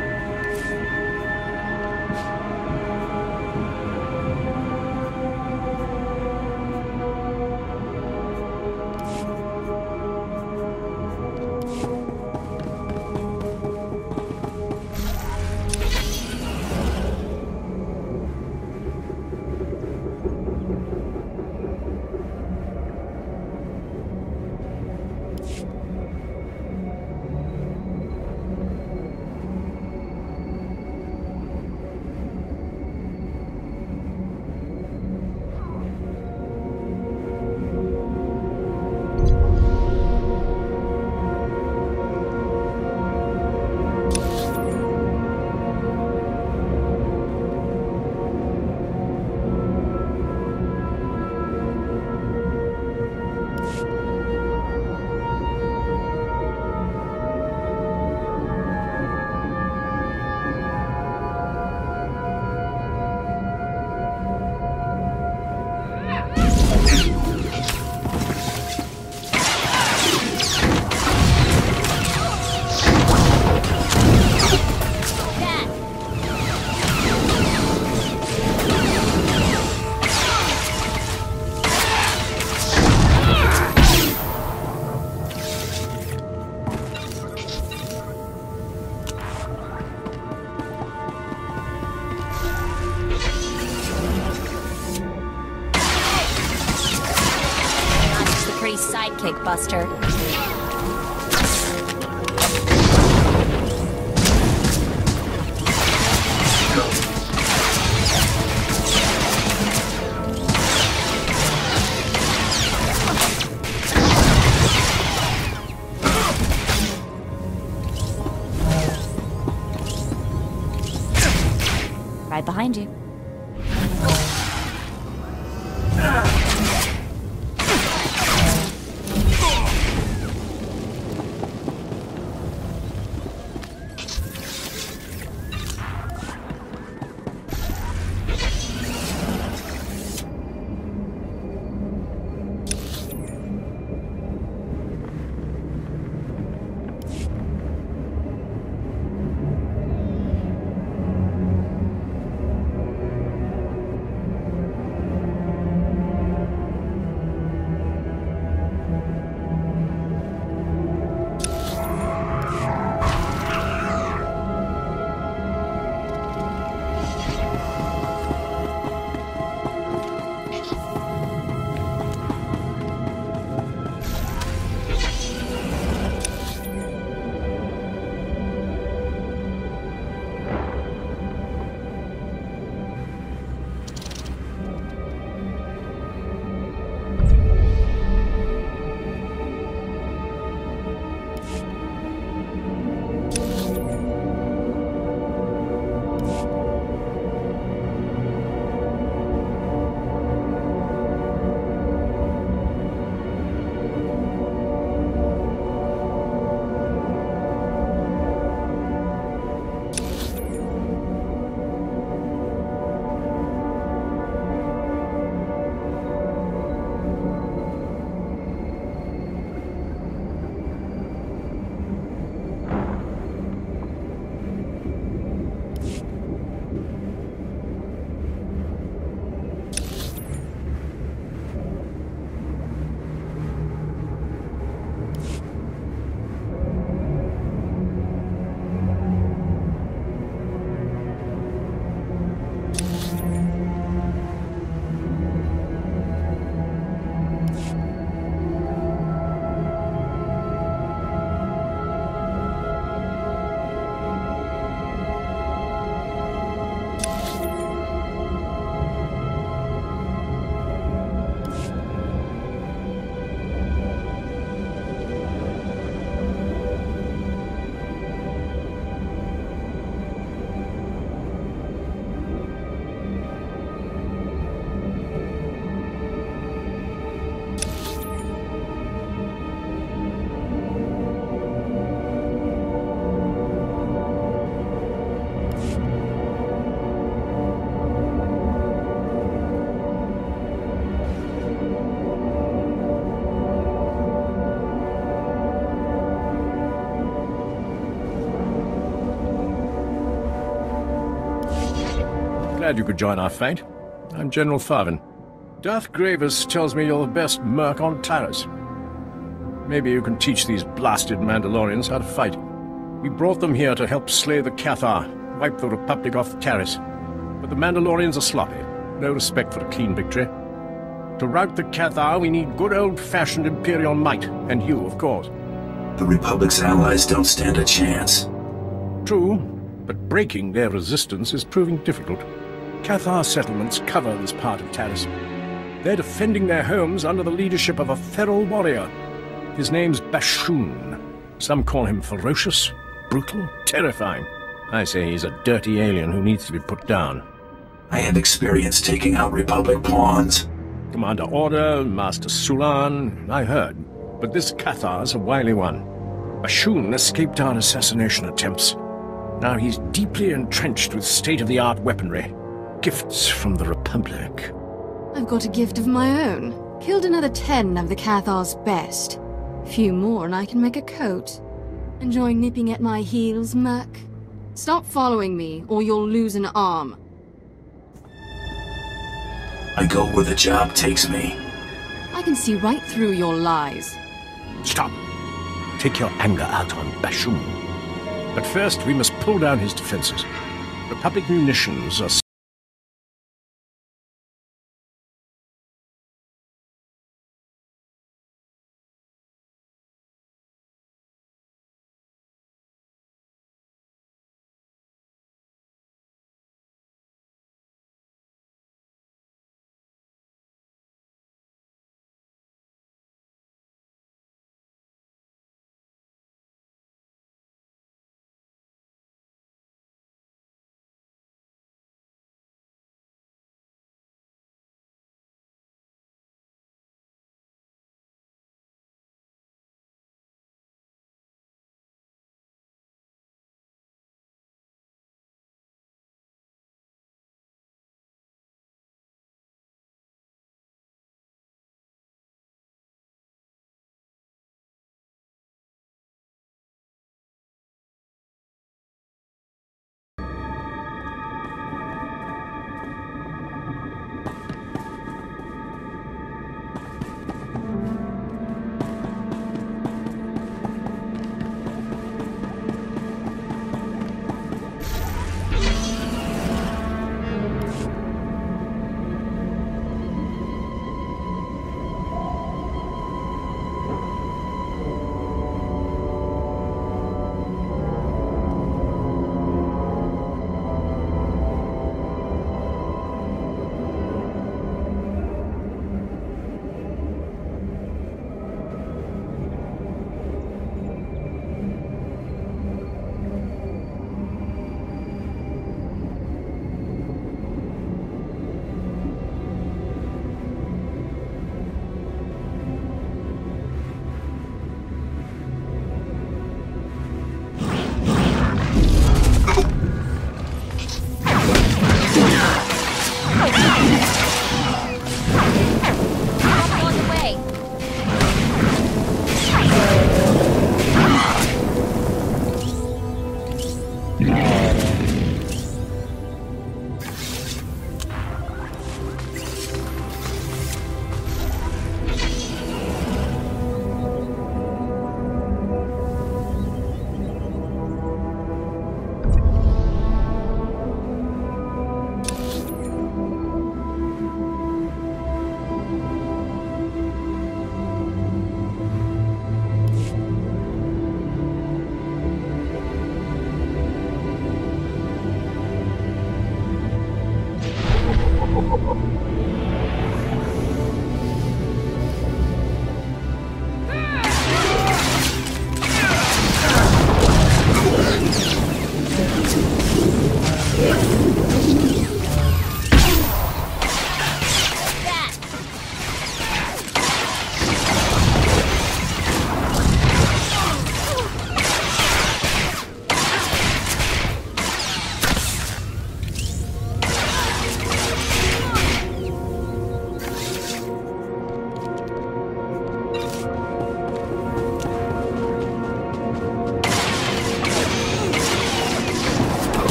Sidekick, Buster. Right behind you. Glad you could join our fight. I'm General Farvin. Darth Gravis tells me you're the best merc on Taris. Maybe you can teach these blasted Mandalorians how to fight. We brought them here to help slay the Cathar, wipe the Republic off Taris. But the Mandalorians are sloppy. No respect for a clean victory. To rout the Cathar, we need good old-fashioned Imperial might, and you, of course. The Republic's allies don't stand a chance. True, but breaking their resistance is proving difficult. Cathar settlements cover this part of Taris. They're defending their homes under the leadership of a feral warrior. His name's Bashoon. Some call him ferocious, brutal, terrifying. I say he's a dirty alien who needs to be put down. I have experience taking out Republic pawns. Commander Order, Master Sulan, I heard. But this Cathar's a wily one. Bashoon escaped our assassination attempts. Now he's deeply entrenched with state-of-the-art weaponry. Gifts from the Republic. I've got a gift of my own. Killed another 10 of the Cathar's best. Few more and I can make a coat. Enjoy nipping at my heels, Merc? Stop following me, or you'll lose an arm. I go where the job takes me. I can see right through your lies. Stop. Take your anger out on Bashoon. But first, we must pull down his defenses. Republic munitions are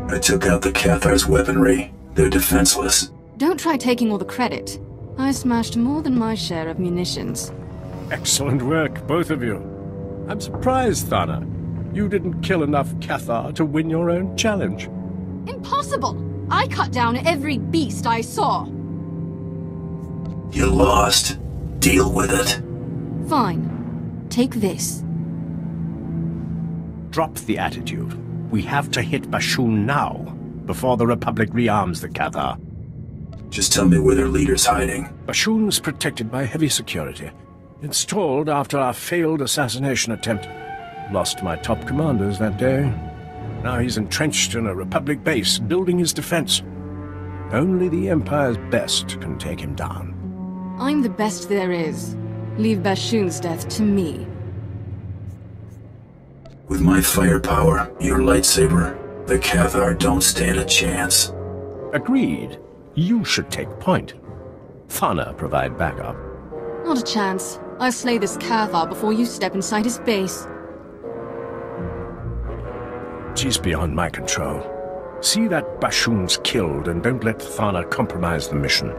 I took out the Cathar's weaponry. They're defenseless. Don't try taking all the credit. I smashed more than my share of munitions. Excellent work, both of you. I'm surprised, Thana. You didn't kill enough Cathar to win your own challenge. Impossible! I cut down every beast I saw. You lost. Deal with it. Fine. Take this. Drop the attitude. We have to hit Bashoon now, before the Republic rearms the Cathar. Just tell me where their leader's hiding. Bashoon's protected by heavy security. Installed after our failed assassination attempt. Lost my top commanders that day. Now he's entrenched in a Republic base, building his defense. Only the Empire's best can take him down. I'm the best there is. Leave Bashoon's death to me. With my firepower, your lightsaber, the Cathar don't stand a chance. Agreed. You should take point. Thana provide backup. Not a chance. I'll slay this Cathar before you step inside his base. She's beyond my control. See that Bashoon's killed and don't let Thana compromise the mission.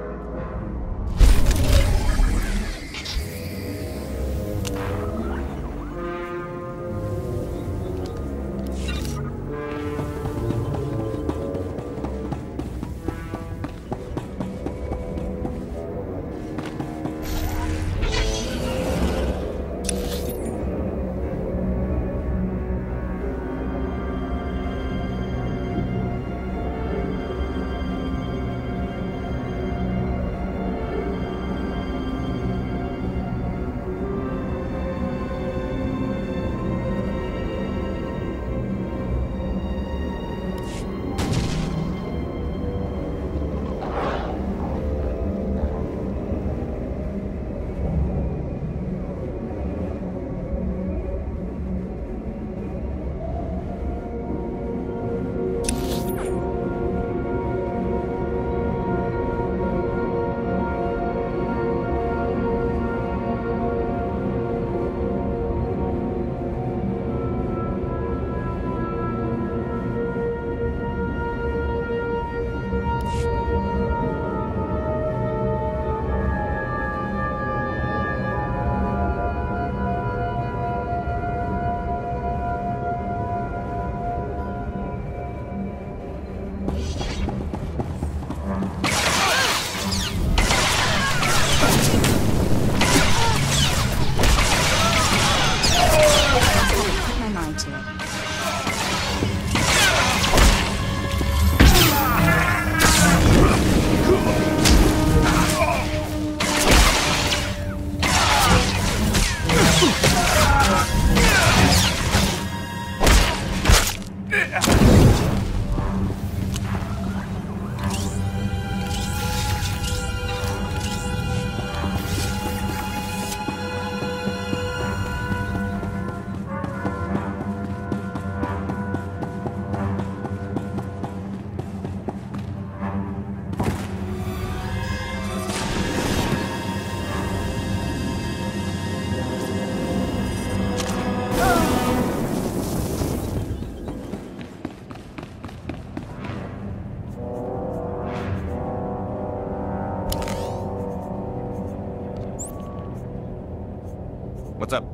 What's up?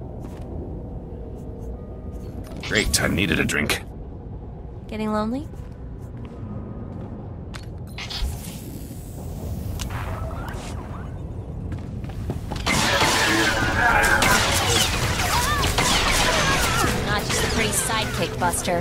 Great, I needed a drink. Getting lonely? Not just a pretty sidekick, Buster.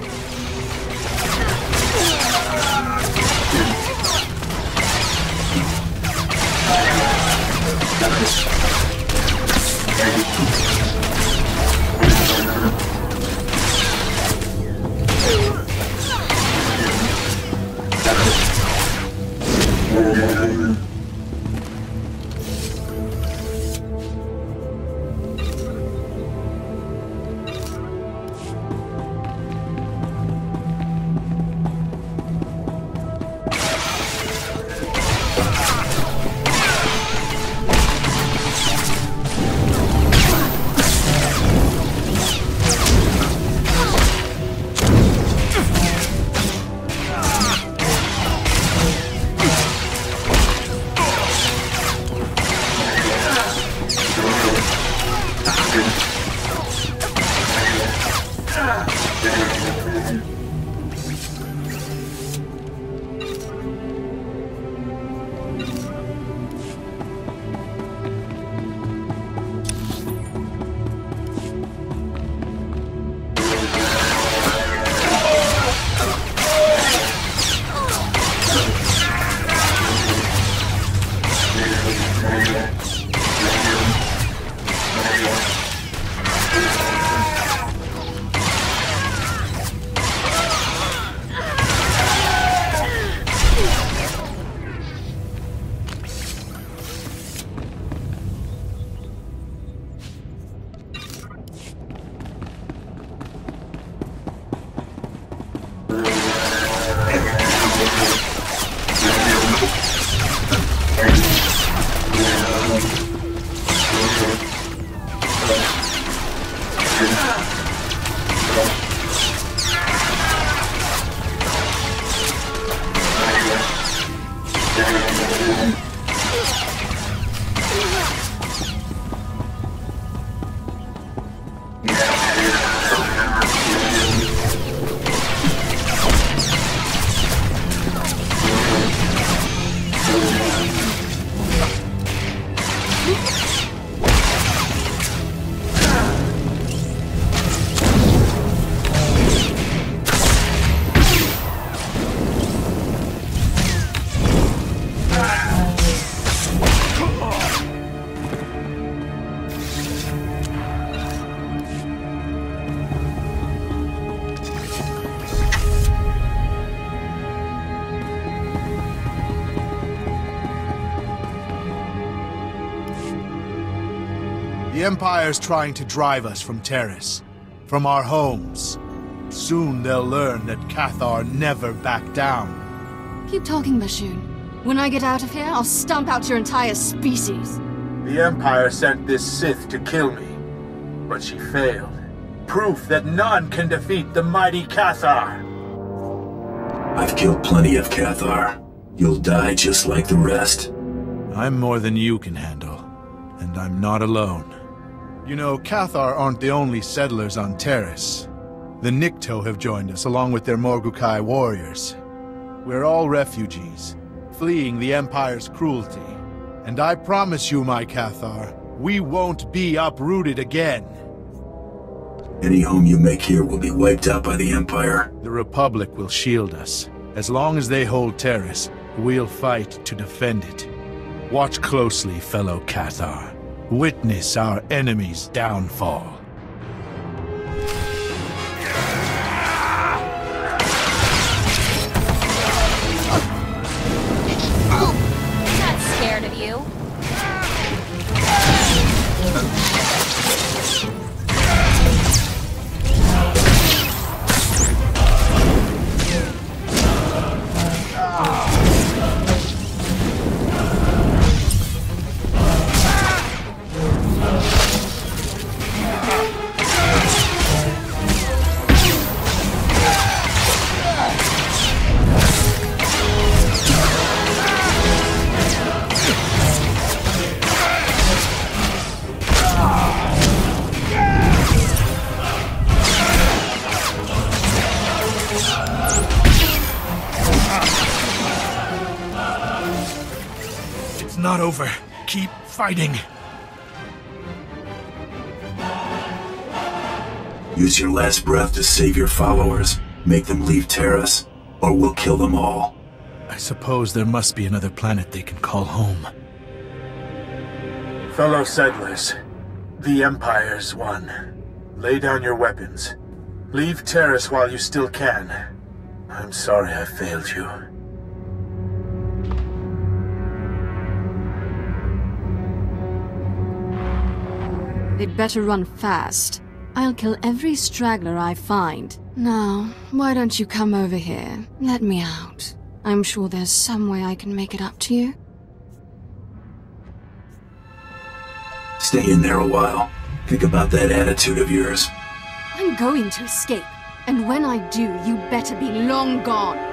The Empire's trying to drive us from Terrace, from our homes. Soon they'll learn that Cathar never backed down. Keep talking, Bashoon. When I get out of here, I'll stomp out your entire species. The Empire sent this Sith to kill me, but she failed. Proof that none can defeat the mighty Cathar. I've killed plenty of Cathar. You'll die just like the rest. I'm more than you can handle, and I'm not alone. You know, Cathar aren't the only settlers on Terrace. The Nikto have joined us along with their Morgukai warriors. We're all refugees, fleeing the Empire's cruelty. And I promise you, my Cathar, we won't be uprooted again. Any home you make here will be wiped out by the Empire. The Republic will shield us. As long as they hold Terrace, we'll fight to defend it. Watch closely, fellow Cathar. Witness our enemy's downfall. Not scared of you. Not over. Keep fighting. Use your last breath to save your followers. Make them leave Terrace, or we'll kill them all. I suppose there must be another planet they can call home. Fellow settlers, the Empire's won. Lay down your weapons. Leave Terrace while you still can. I'm sorry I failed you. They'd better run fast. I'll kill every straggler I find. Now, why don't you come over here? Let me out. I'm sure there's some way I can make it up to you. Stay in there a while. Think about that attitude of yours. I'm going to escape, and when I do, you better be long gone.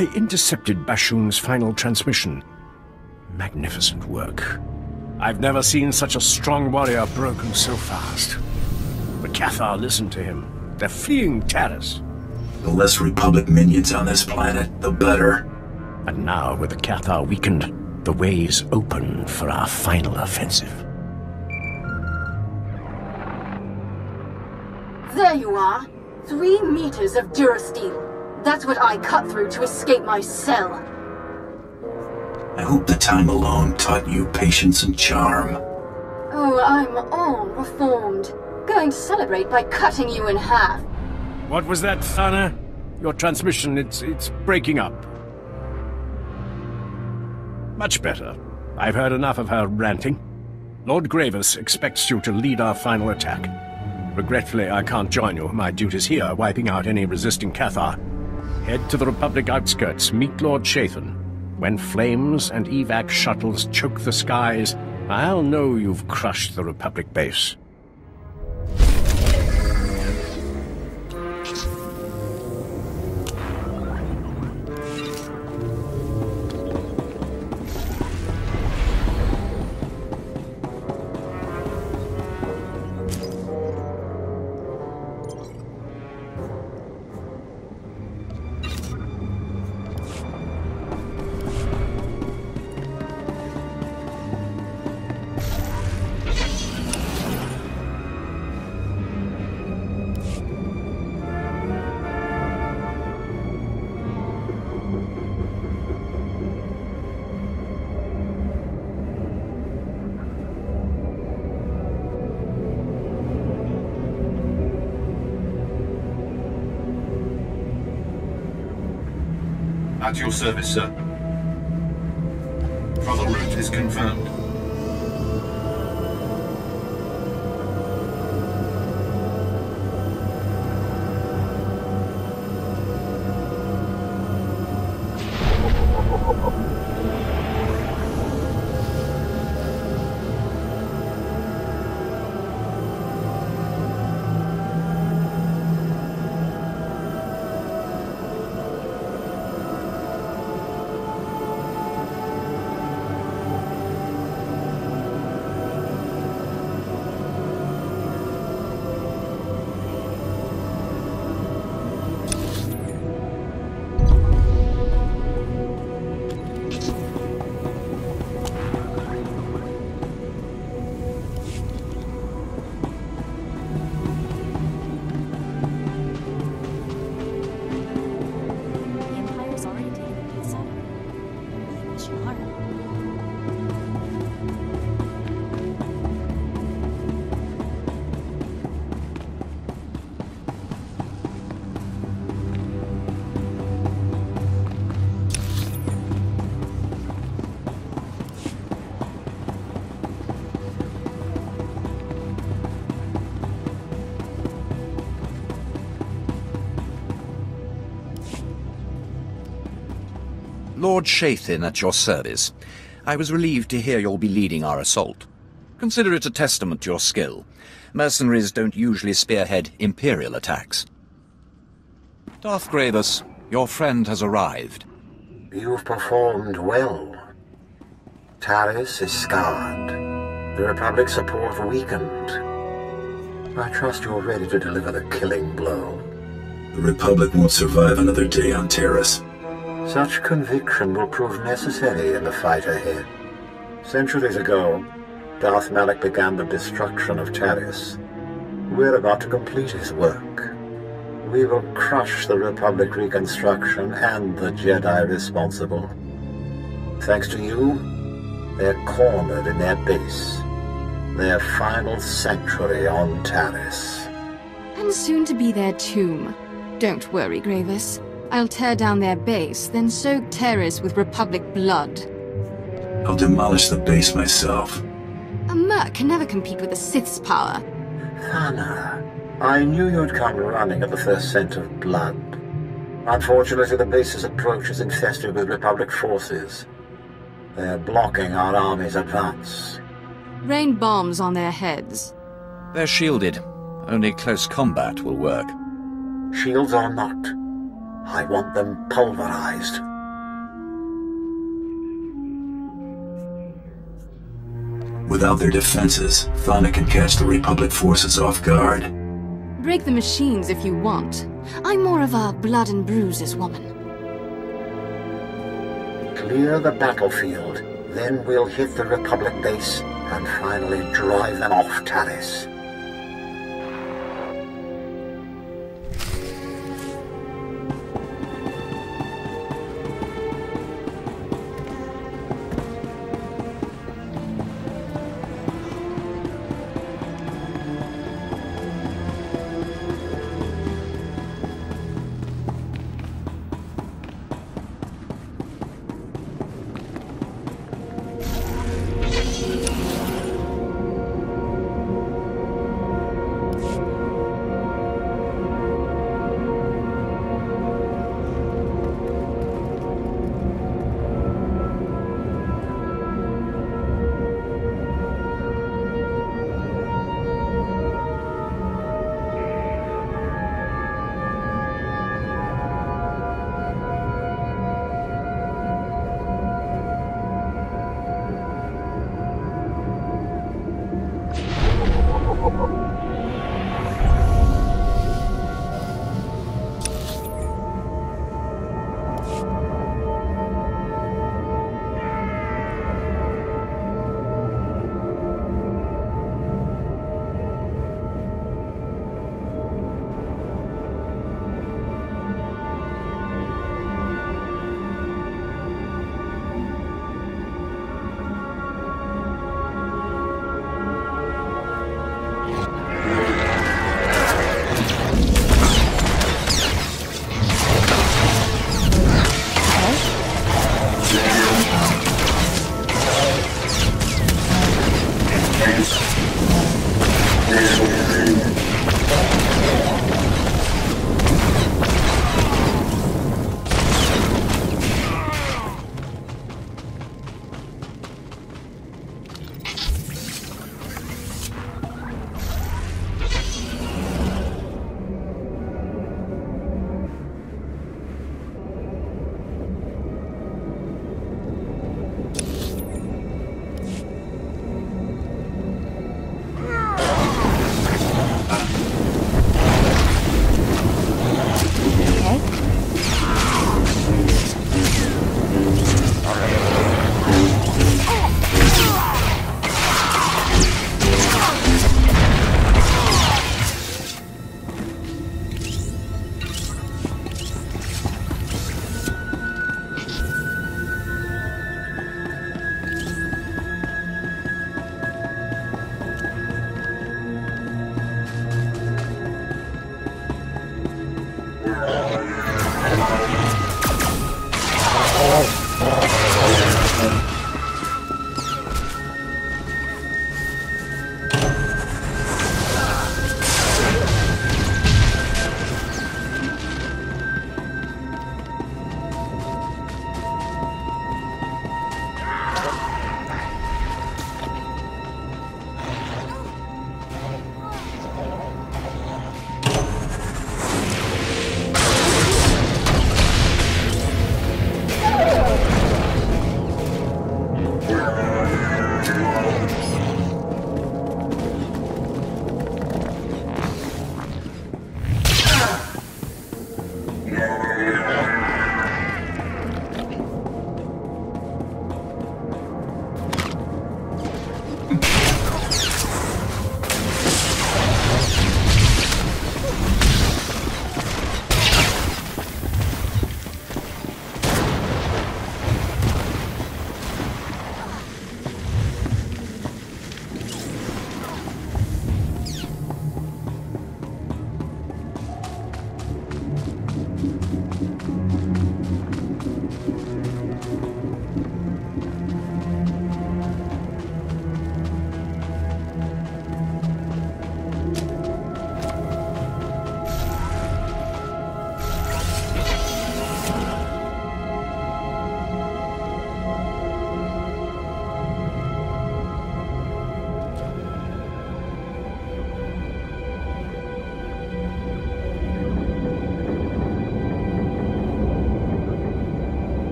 I intercepted Bashoon's final transmission. Magnificent work. I've never seen such a strong warrior broken so fast. The Cathar listened to him. They're fleeing Taris. The less Republic minions on this planet, the better. And now, with the Cathar weakened, the way is open for our final offensive. There you are. 3 meters of Durasteel. That's what I cut through to escape my cell. I hope the time alone taught you patience and charm. Oh, I'm all reformed. Going to celebrate by cutting you in half. What was that, Thana? Your transmission, it's breaking up. Much better. I've heard enough of her ranting. Lord Gravis expects you to lead our final attack. Regretfully, I can't join you. My duty's here, wiping out any resisting Cathar. Head to the Republic outskirts, meet Lord Shathan. When flames and evac shuttles choke the skies, I'll know you've crushed the Republic base. At your service, sir. Travel route is confirmed. Lord Shathan at your service. I was relieved to hear you'll be leading our assault. Consider it a testament to your skill. Mercenaries don't usually spearhead Imperial attacks. Darth Gravis, your friend has arrived. You've performed well. Taris is scarred. The Republic's support weakened. I trust you're ready to deliver the killing blow. The Republic won't survive another day on Taris. Such conviction will prove necessary in the fight ahead. Centuries ago, Darth Malak began the destruction of Taris. We're about to complete his work. We will crush the Republic reconstruction and the Jedi responsible. Thanks to you, they're cornered in their base. Their final sanctuary on Taris. And soon to be their tomb. Don't worry, Gravis. I'll tear down their base, then soak Taris with Republic blood. I'll demolish the base myself. A merc can never compete with the Sith's power. Thana, I knew you'd come running at the first scent of blood. Unfortunately, the base's approach is infested with Republic forces. They're blocking our army's advance. Rain bombs on their heads. They're shielded. Only close combat will work. Shields or not, I want them pulverized. Without their defenses, Thana can catch the Republic forces off guard. Break the machines if you want. I'm more of a blood and bruises woman. Clear the battlefield, then we'll hit the Republic base and finally drive them off Taris.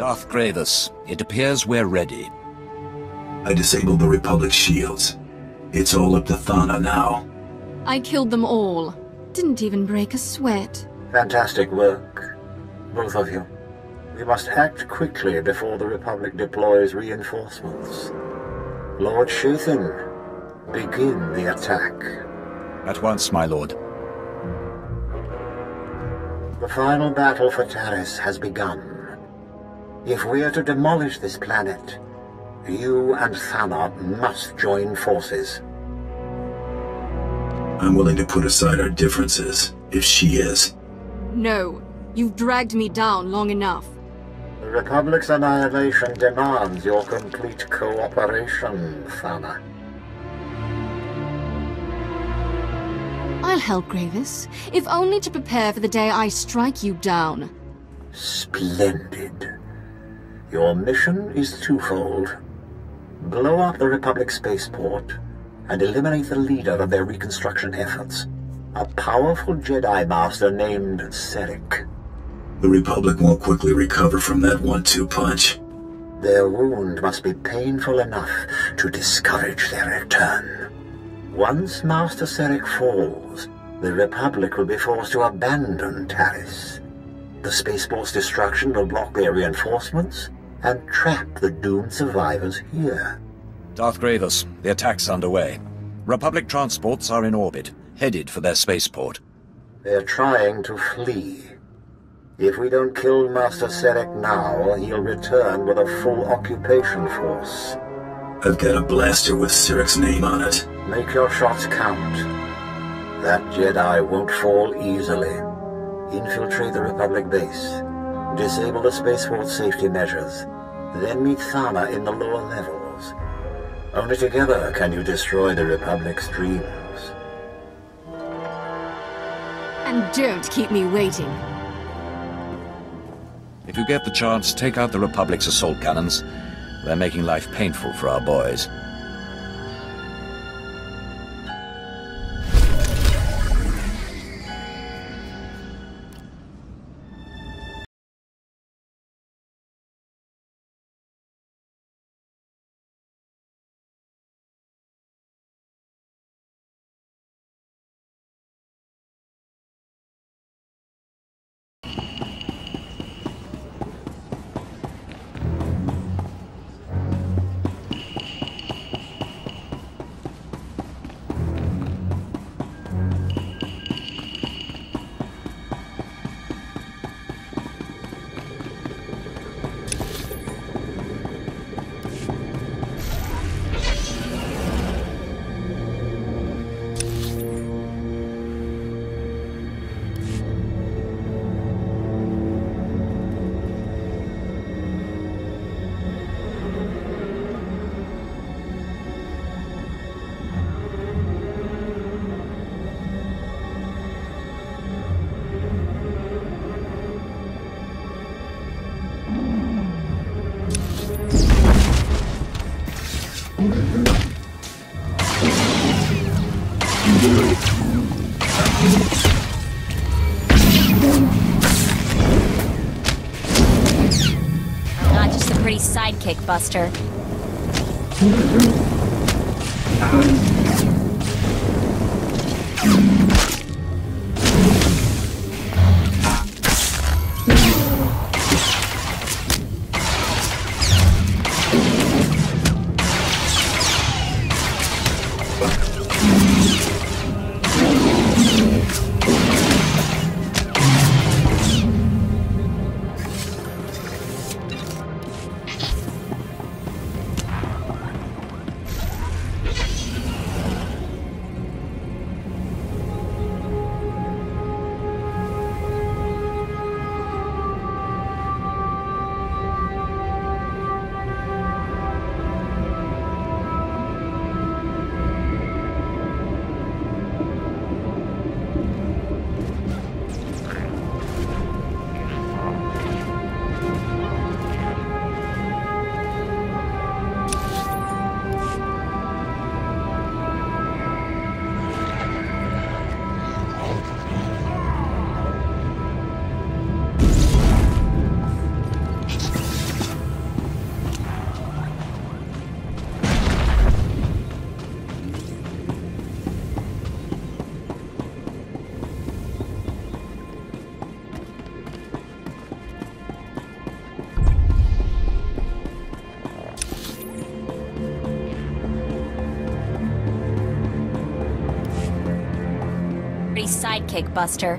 Darth Gravis, it appears we're ready. I disabled the Republic shields. It's all up to Thana now. I killed them all. Didn't even break a sweat. Fantastic work, both of you. We must act quickly before the Republic deploys reinforcements. Lord Shathan, begin the attack. At once, my lord. The final battle for Taris has begun. If we are to demolish this planet, you and Thana must join forces. I'm willing to put aside our differences, if she is. No. You've dragged me down long enough. The Republic's annihilation demands your complete cooperation, Thana. I'll help, Gravis, if only to prepare for the day I strike you down. Splendid. Your mission is twofold. Blow up the Republic spaceport and eliminate the leader of their reconstruction efforts, a powerful Jedi Master named Serek. The Republic won't quickly recover from that 1-2 punch. Their wound must be painful enough to discourage their return. Once Master Serek falls, the Republic will be forced to abandon Taris. The spaceport's destruction will block their reinforcements and trap the doomed survivors here. Darth Gravis, the attack's underway. Republic transports are in orbit, headed for their spaceport. They're trying to flee. If we don't kill Master Serek now, he'll return with a full occupation force. I've got a blaster with Serek's name on it. Make your shots count. That Jedi won't fall easily. Infiltrate the Republic base. Disable the spaceport safety measures. Then meet Thana in the lower levels. Only together can you destroy the Republic's dreams. And don't keep me waiting. If you get the chance, take out the Republic's assault cannons. They're making life painful for our boys. Not just a pretty sidekick, Buster. sidekick, Buster.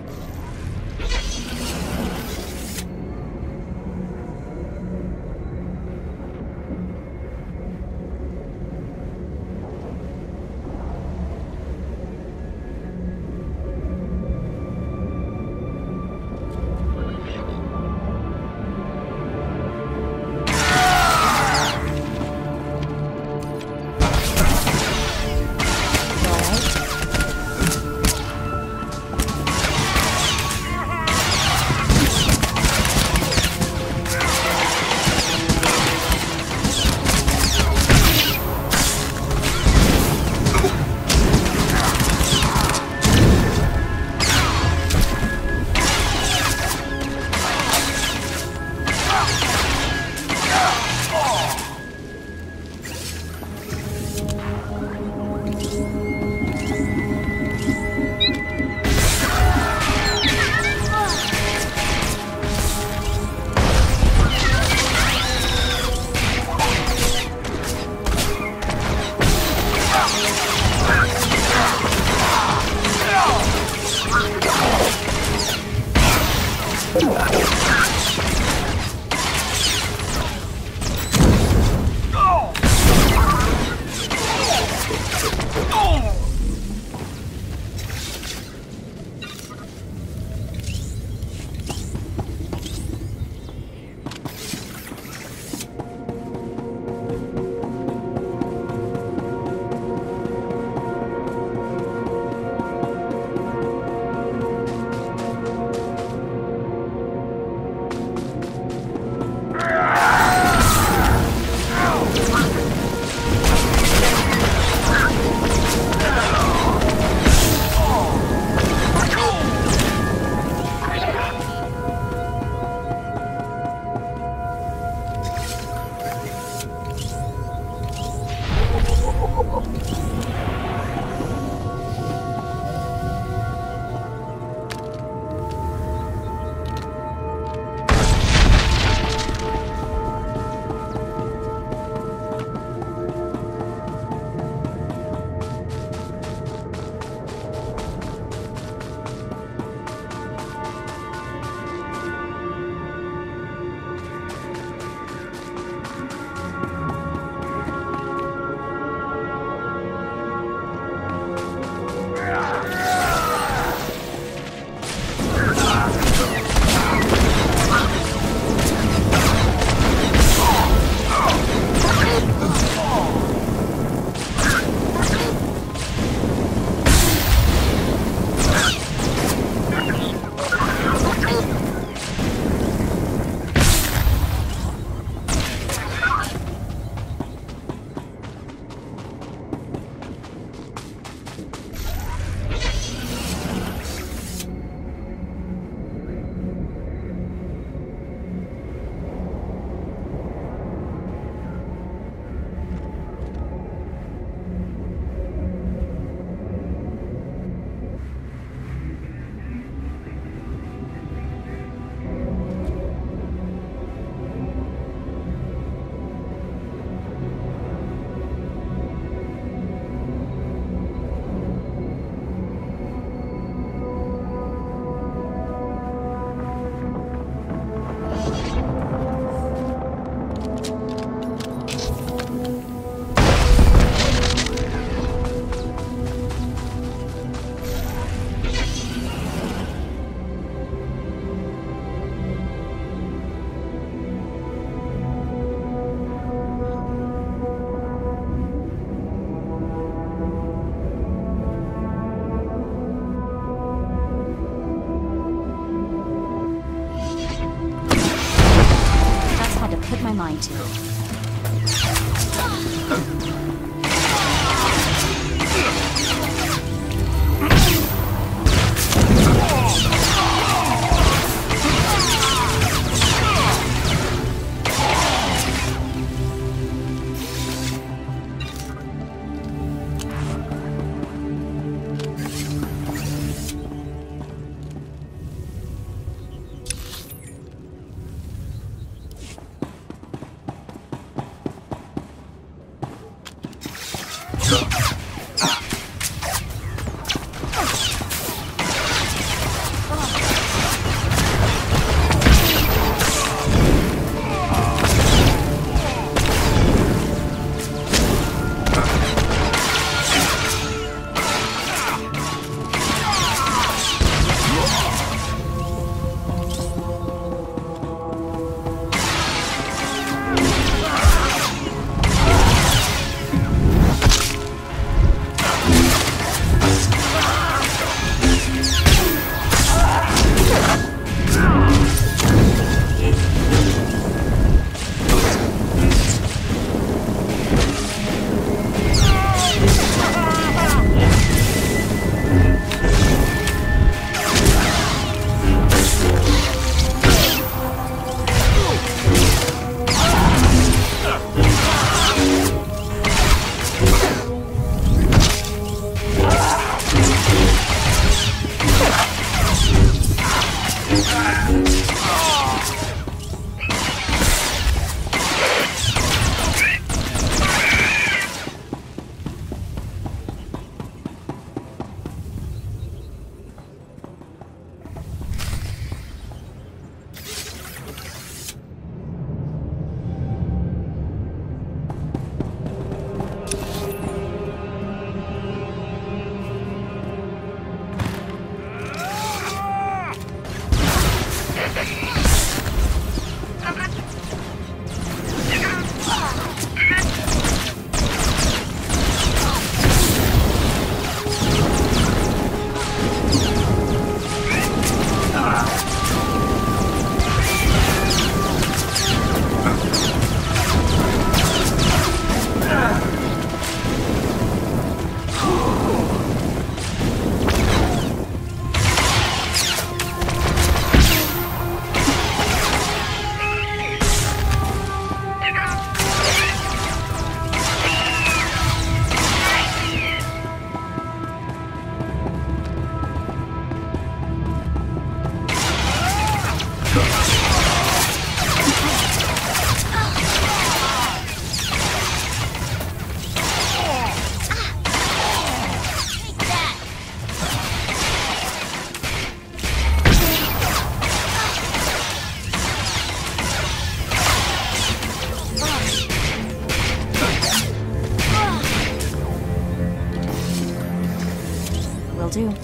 My mind to. do.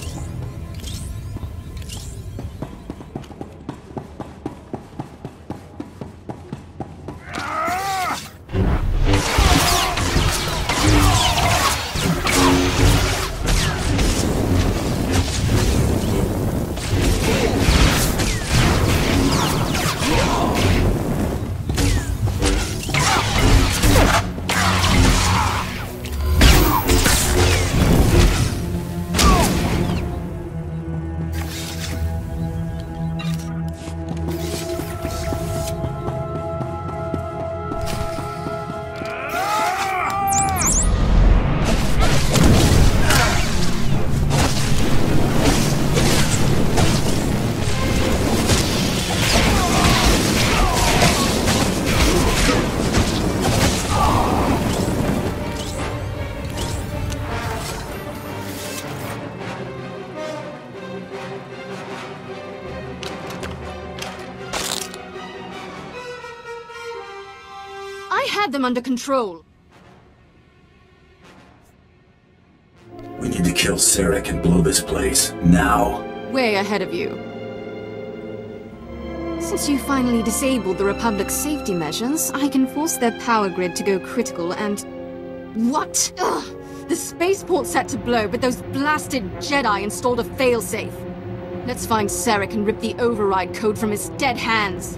Them under control. We need to kill Sarek and blow this place, now. Way ahead of you. Since you finally disabled the Republic's safety measures, I can force their power grid to go critical and... What? Ugh! The spaceport's set to blow, but those blasted Jedi installed a failsafe. Let's find Sarek and rip the override code from his dead hands.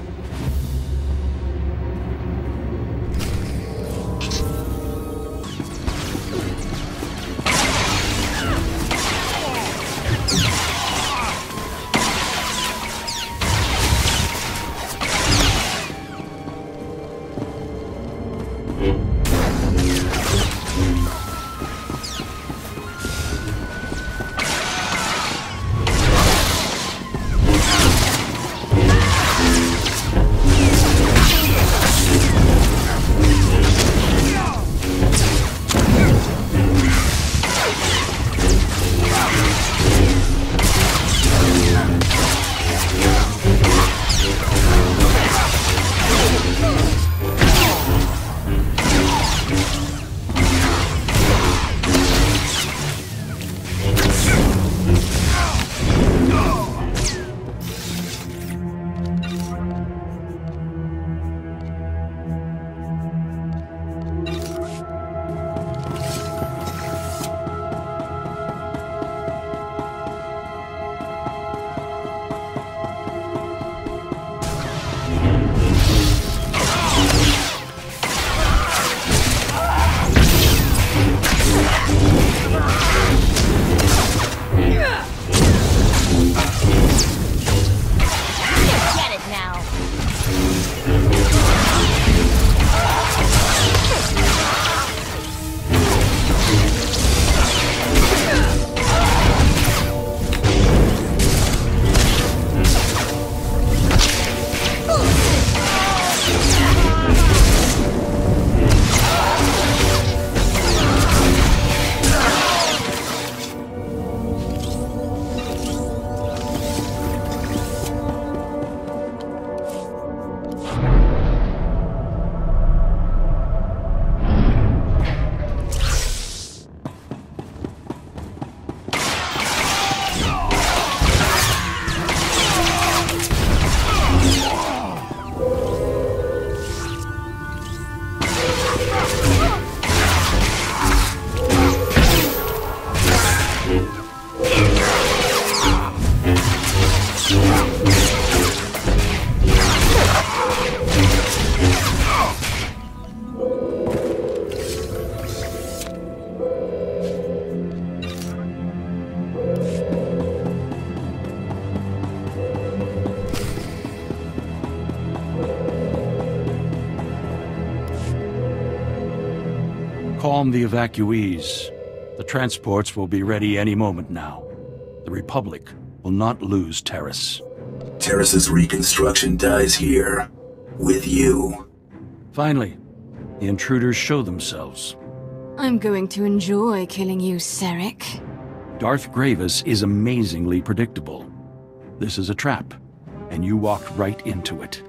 Calm the evacuees. The transports will be ready any moment now. The Republic will not lose Taris. Taris's reconstruction dies here. With you. Finally, the intruders show themselves. I'm going to enjoy killing you, Sarek. Darth Gravis is amazingly predictable. This is a trap, and you walked right into it.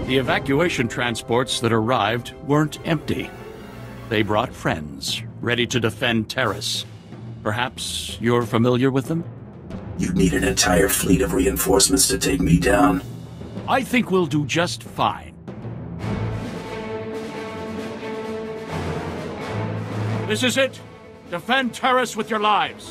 The evacuation transports that arrived weren't empty. They brought friends, ready to defend Taris. Perhaps you're familiar with them? You'd need an entire fleet of reinforcements to take me down. I think we'll do just fine. This is it. Defend Taris with your lives.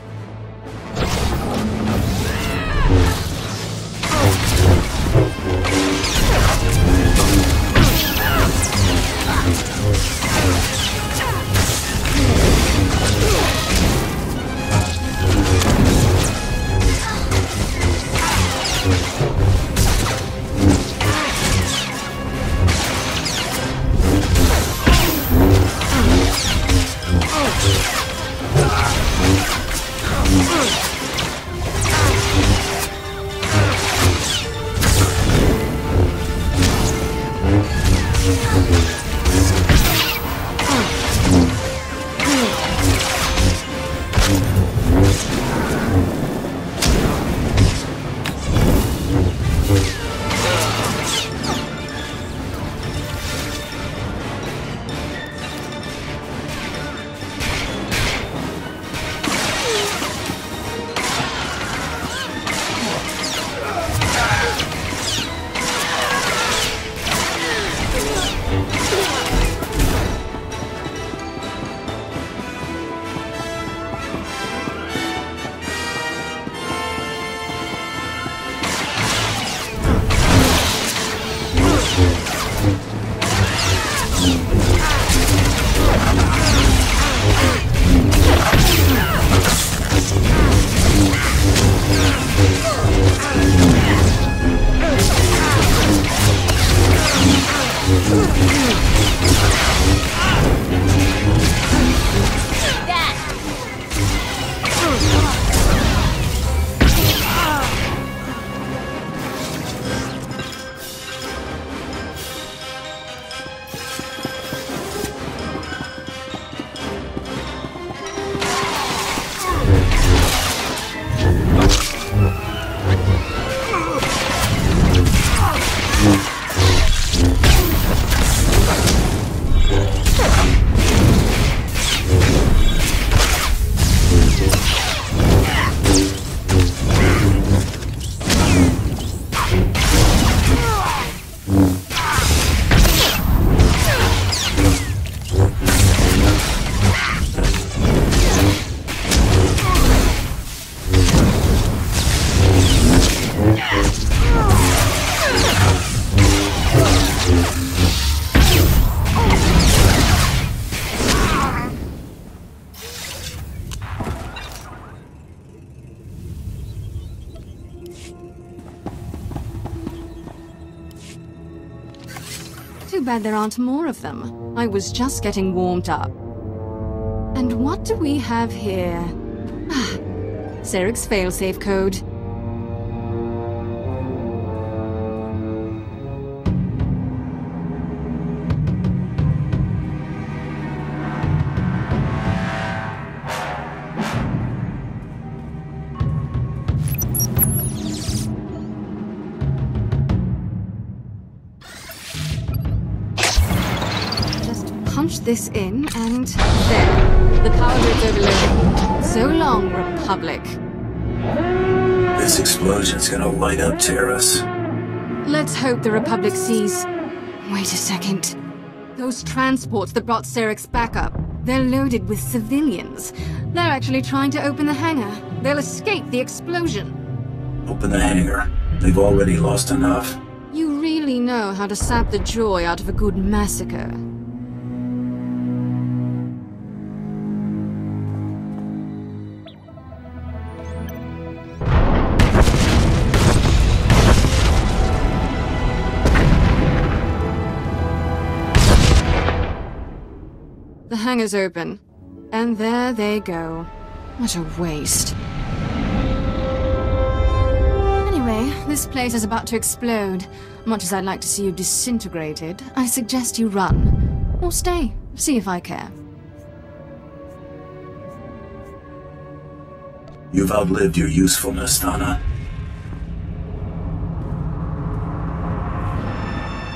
Too bad there aren't more of them. I was just getting warmed up. And what do we have here? Ah, Seric's failsafe code. Punch this in, and there. The power grid's overloaded. So long, Republic. This explosion's gonna light up Taris. Let's hope the Republic sees... Wait a second. Those transports that brought Seric's back up, they're loaded with civilians. They're actually trying to open the hangar. They'll escape the explosion. Open the hangar. They've already lost enough. You really know how to sap the joy out of a good massacre. The hangar's open. And there they go. What a waste. Anyway, this place is about to explode. Much as I'd like to see you disintegrated, I suggest you run. Or stay. See if I care. You've outlived your usefulness, Thana.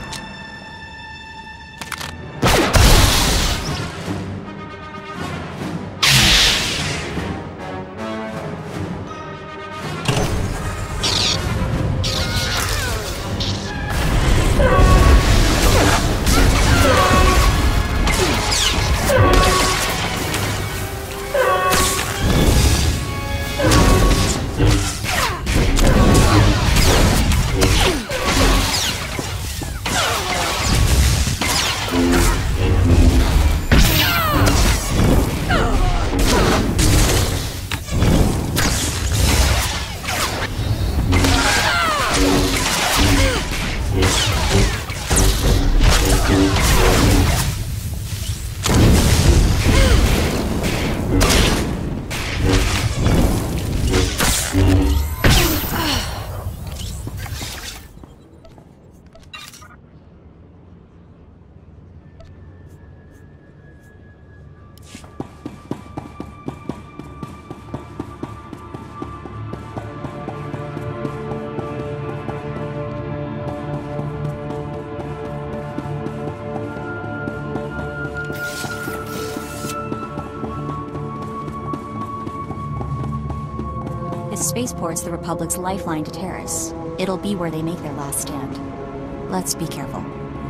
spaceport's the Republic's lifeline to Terrace. It'll be where they make their last stand. Let's be careful.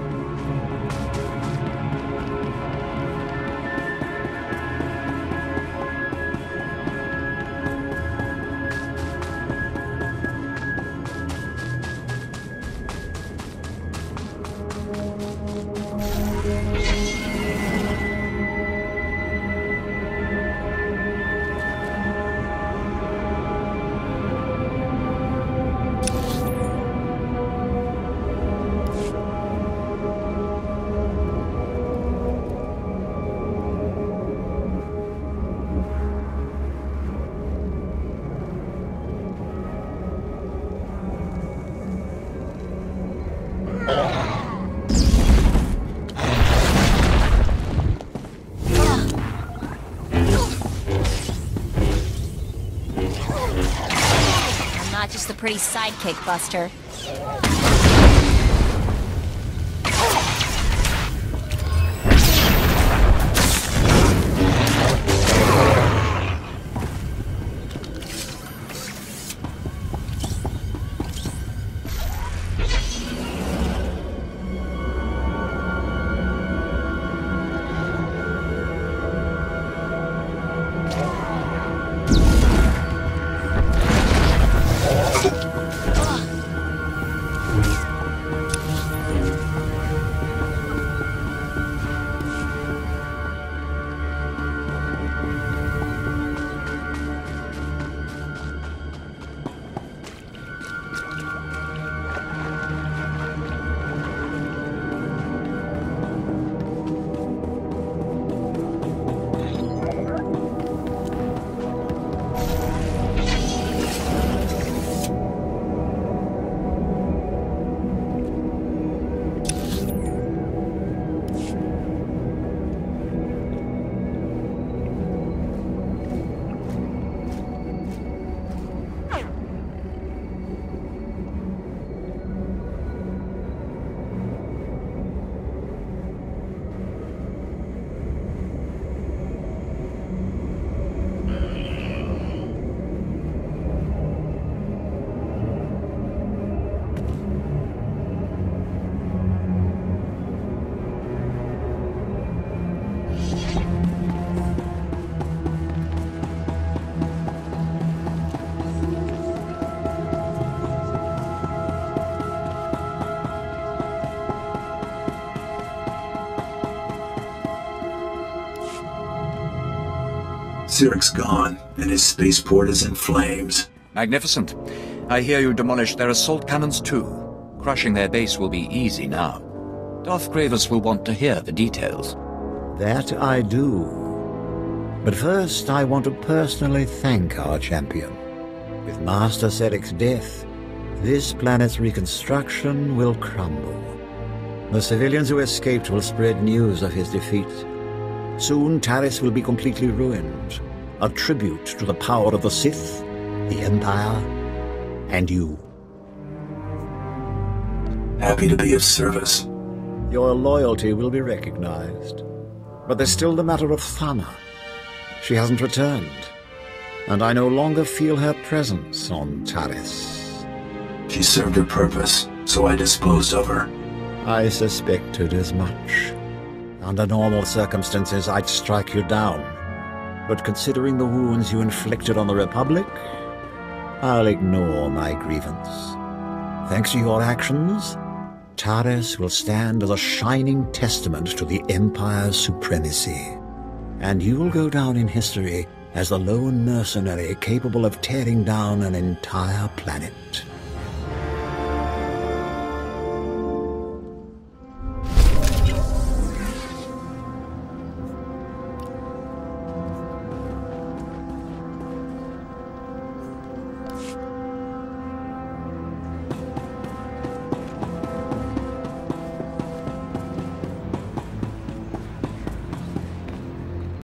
Just a pretty sidekick, Buster. Cyric's gone, and his spaceport is in flames. Magnificent. I hear you demolished their assault cannons too. Crushing their base will be easy now. Darth Gravis will want to hear the details. That I do. But first, I want to personally thank our champion. With Master Cyric's death, this planet's reconstruction will crumble. The civilians who escaped will spread news of his defeat. Soon, Taris will be completely ruined, a tribute to the power of the Sith, the Empire, and you. Happy to be of service. Your loyalty will be recognized. But there's still the matter of Thana. She hasn't returned, and I no longer feel her presence on Taris. She served her purpose, so I disposed of her. I suspected as much. Under normal circumstances, I'd strike you down. But considering the wounds you inflicted on the Republic, I'll ignore my grievance. Thanks to your actions, Taris will stand as a shining testament to the Empire's supremacy. And you will go down in history as the lone mercenary capable of tearing down an entire planet.